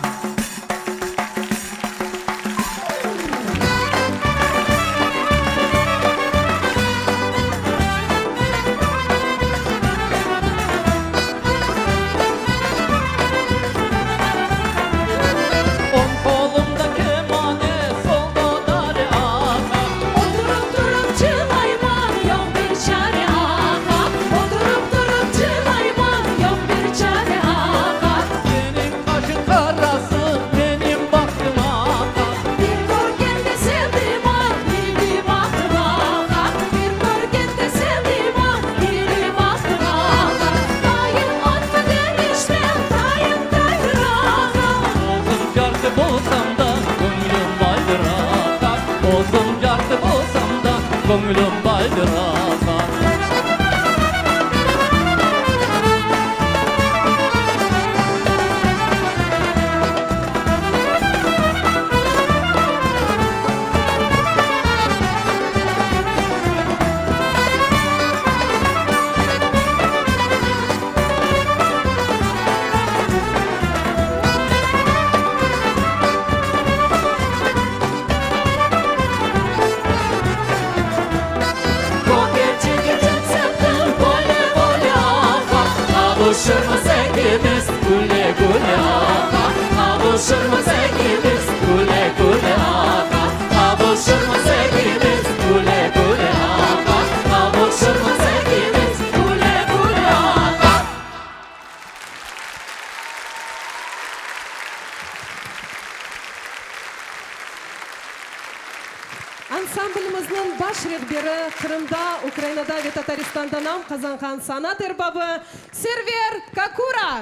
On kolumda kemane solda dare ağa Oturup durup çılayman yok bir çare ağa Oturup durup çılayman yok bir çare ağa Senin kaşın karası benim baktım ağa Bir görgende sevdim ah biri baktım ağa Bir görgende sevdim ah biri baktım ağa Dayım atma derişmem dayım derdir ağa Olsun cartı bulsam da gönlüm baydır ağa Olsun cartı bulsam da gönlüm baydır ağa kavuşurmuz ikimiz güle güle ağa. Kavuşurmuz ikimiz güle güle ağa. Kavuşurmuz ikimiz güle güle ağa. Kavuşurmuz ikimiz güle güle ağa. Ансамбліміздің баш рehberi Қырымда, Украинада ve Татарстанда нам қазанған санат эрбабы Сервер Какура.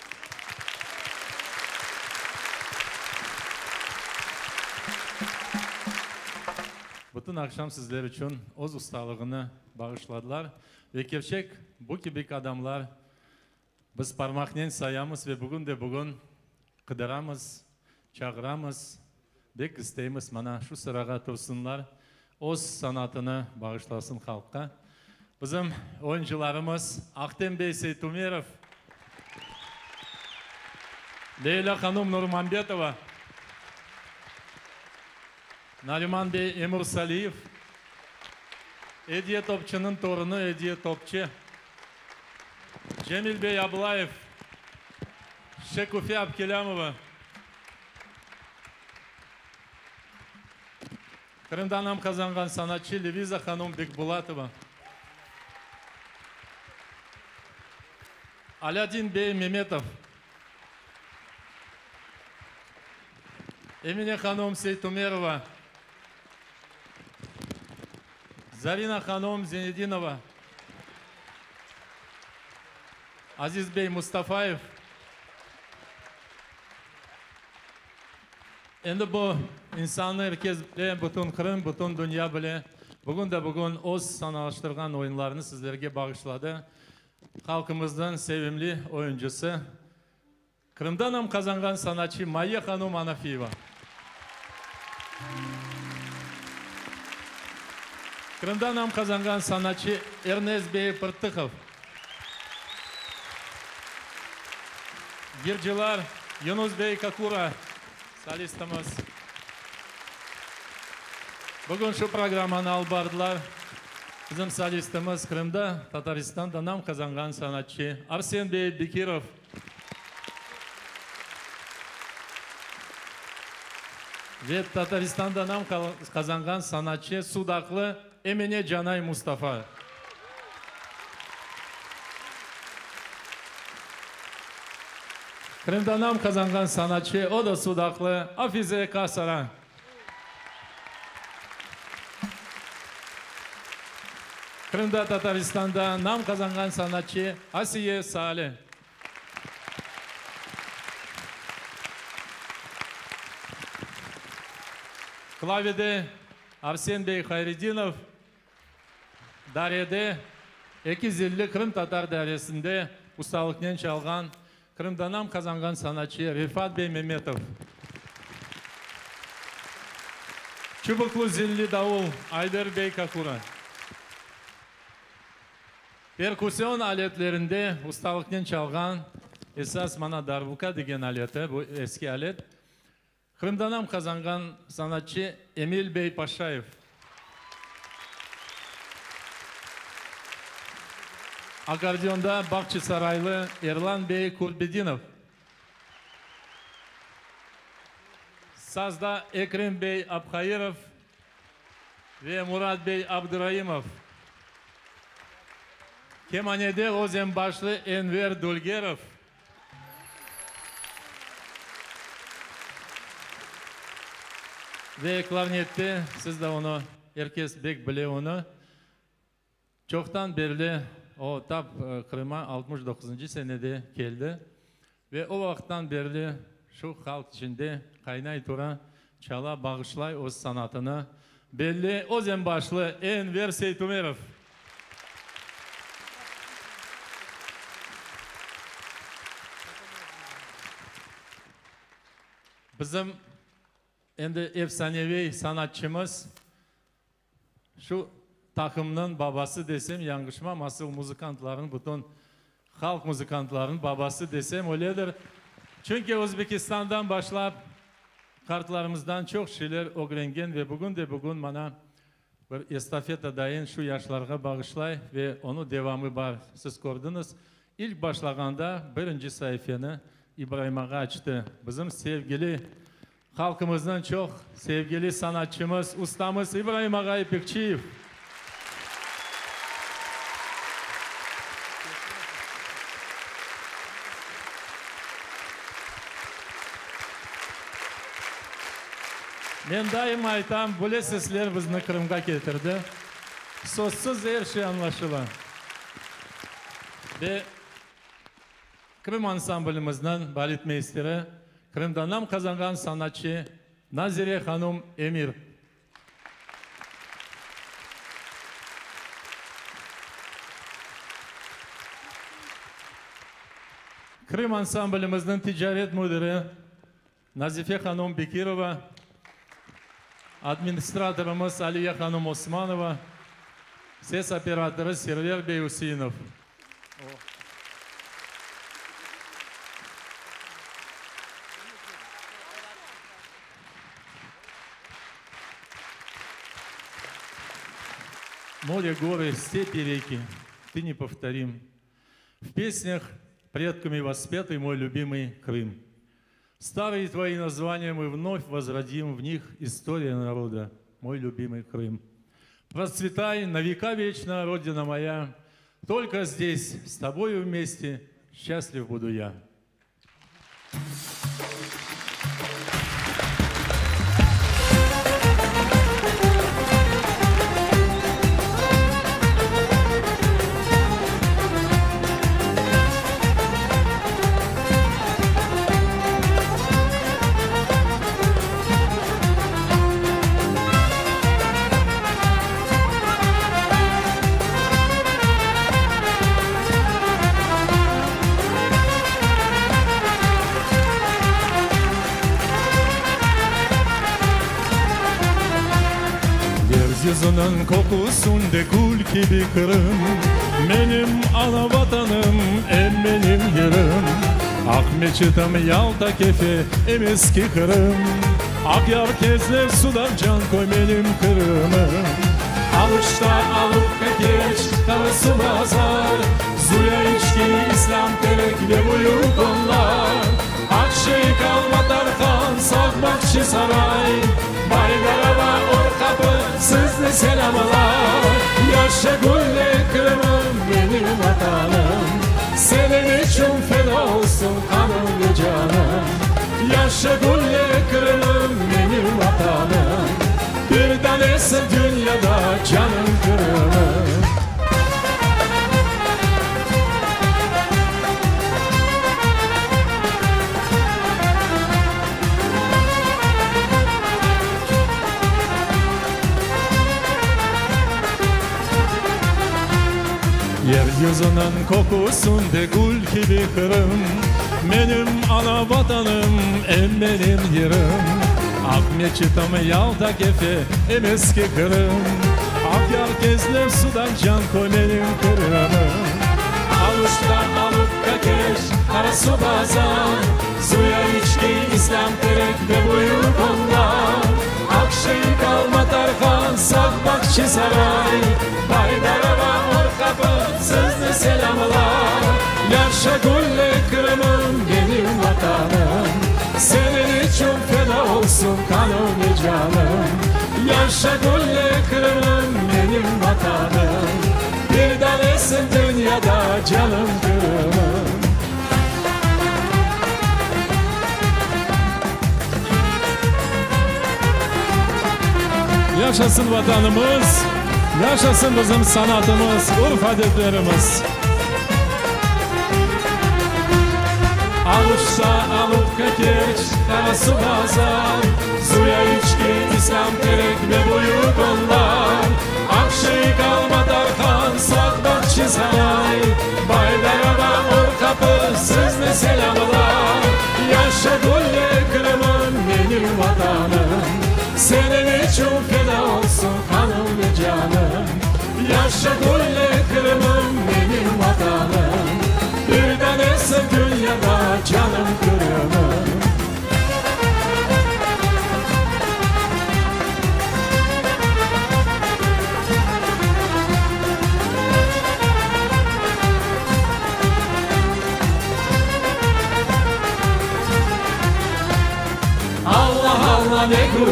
Bütün akşam sizler için öz ustalığını bağışladılar. Ve gerçek bu gibi adamlar biz parmaknen sayamız ve bugün kıdıramız, çağıramız, bek isteyimiz mana şu sırağa tursunlar, öz sanatını bağışlasın halka. Bizim oyuncularımız Aktem Bey Seytumerov, Leyla Hanım Nurmanbetova, Nariman Bey Emir Saliyev, Ediye Topçu'nun torunu Ediye Topçu, Cemil Bey Ablayev, Şekufi Abkelamova, Kırım'dan nam kazangan sanatçı Leviza Hanım Bekbulatova, Aladin Bey Mehmetov, Emine Hanım Seytumerova, Zarina Hanım Zenedinova, Aziz Bey Mustafayev. Endi bu insanı herkes bile, bütün Kırım, bütün dünya bile bugün öz sanallaştırgan oyunlarını sizlerge bağışladı. Halkımızdan sevimli oyuncusu, Kırım'dan nam kazangan sanatçı Maya Hanım Anafiyeva. Kırım'dan nam kazangan sanatçı Ernest Bey Pırtıkov. Girciler Yunus Bey Kakura, solistimiz. Bugün şu programını albardılar. Bizim solistimiz Kırım'da, Tataristan'da nam kazangan sanatçı Arsen Bey Bekirov. Ve Tataristan'da nam kazangan sanatçı Sudaklı Emine Canay Mustafa. Kırım'da nam kazangan sanatçı o da Sudaklı Afize Kasara. Kırım'da Tataristan'da nam kazangan sanatçı Asiye Saleh. Klavyede Arsen Bey Hayridinov, Darya'da 250 Kırım Tatar Daryası'nda ustalıkla çalgan, Kırım'da nam kazangan sanatçı Rifat Bey Mehmetov. Çubuklu zilli davul Aydar Bey Kakura. Perkusyon aletlerinde ustalıkla çalgan, esas mana darbuka degen aleti, bu eski alet. Kırım'da nam kazangan sanatçı Emil Bey Paşayev. Akordiyonda Bakçısaraylı Erlan Bey Kurbedinov. Sazda Ekrem Bey Abhayirov ve Murat Bey Abdurayimov. Kemanede Ozenbaşlı Enver Dulgerov. Ve klarnette, siz de onu, herkes bek bile onu. Çoktan beri o tap Kırım'a 69. senede geldi. Ve o vakitten beri şu halk içinde kaynay tura çala bağışlay o sanatını. Belli Ozenbaşlı Enver Seytumerov. Bizim endi efsanevi sanatçımız şu takımının babası desem yanlışmam, asıl muzikantların, bütün halk muzikantların babası desem öyledir. Çünkü Özbekistan'dan başlayıp kartlarımızdan çok şeyler öğrengen ve bugün bana bir estafet adayın şu yaşlarga bağışlay ve onu devamı var. Siz gördünüz. ilk başlaganda birinci sayfani İbrahim Ağa açtı. Bizim sevgili halkımızdan çok sevgili sanatçımız, ustamız İbrahim Ağa İpekçiyev. Men daim aytam, bilesizler bizni Kırımga getirdi. Sözsüz her şey anlaşılan. Ve Kırım ansamblimizden baletmeisteri, Kırım'da nam kazangan sanatçı Nazire Hanım Emir. Kırım ansamblimizden ticaret müdürü Nazife Hanım Bekirova, administratörümüz Aliye Hanım Osmanova, ses operatörü Server Bey Hüseyinov. Море, горы, степи, реки, ты неповторим. В песнях предками воспетый мой любимый Крым. Старые твои названия мы вновь возродим, в них история народа, мой любимый Крым. Процветай, на века вечна, Родина моя, только здесь, с тобою вместе, счастлив буду я. Yüzünün kokusunda gül gibi Kırım, benim ana vatanım, benim yerim. Ak meçitim Yalta kefe, eski Kırım. Ak yar kezler sudan can koy benim Kırım'ım. Alıçta alıp kekeç, karısı bazar, zuya içki, İslam terek ve buyur konular. Akşey kalma Tarkan, Sakmakçı saray, Baydaraba Orkapı, sizde selamlar. Yaşa gülle Kırım'ım, benim vatanım. Senin için feda olsun kanım ve canım. Yaşa gülle Kırım'ım, benim vatanım. Bir tanesi dünyada canım Kırım'ım. Yeryüzünün kokusunda gül gibi Kırım, benim ana vatanım, benim yerim. Ak meçitim Yalta kefe, eski Kırım. Ak yar kezler sudan can koy benim Kırım'ım. Avuçtan alıp kakeş, karası bazar, suya içki, İslam terek ve buyur konular. Akşey kalma Tarkan, Sakmakçı saray, Baydaraba Orkapı, sizde selamlar. Yaşa gülle Kırım'ım, benim vatanım. Senin için feda olsun kanım ve canım. Yaşa gülle Kırım'ım, benim vatanım. Bir tanesin dünyada canım Kırım'ım. Yaşasın vatanımız, yaşasın bizim sanatımız, urf adetlerimiz. Avuçta alıp kekeç, karası bazar, suya içki, İslam terek ve buyur konular. Akşey kalma Tarkan, Sakmakçı saray, Baydaraba Orkapı, sizde selamlar. Yaşa gülle Kırım'ım, benim vatanım. Senin için feda olsun kanım ve canım. Yaşa gülle Kırım'ım, benim vatanım. Bir tanesi dünyada canım Kırım'ım.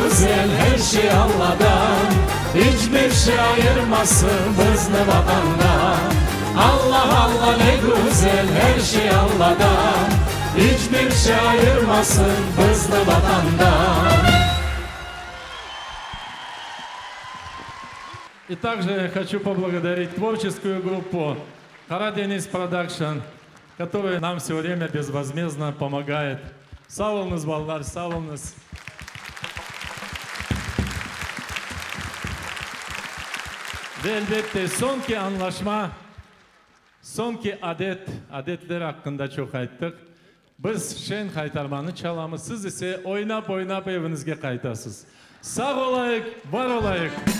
güzel her şey Allah'dan. Hiçbir şey ayırmasın bizni vatandan. Allah Allah ne güzel her şey Allah'dan. Hiçbir şey ayırmasın bizni vatandan. И также хочу поблагодарить творческую группу Караденис Продакшн, которая нам все время безвозмездно помогает. Sağ olunuz ballar, sağ olunuz. Ve elbette sonki anlaşma, sonki adetler hakkında çok ayttık. Biz şen kaytarmanı çalamız, siz ise oynap evinizge kaytasız. Sağ olayık, var olayık.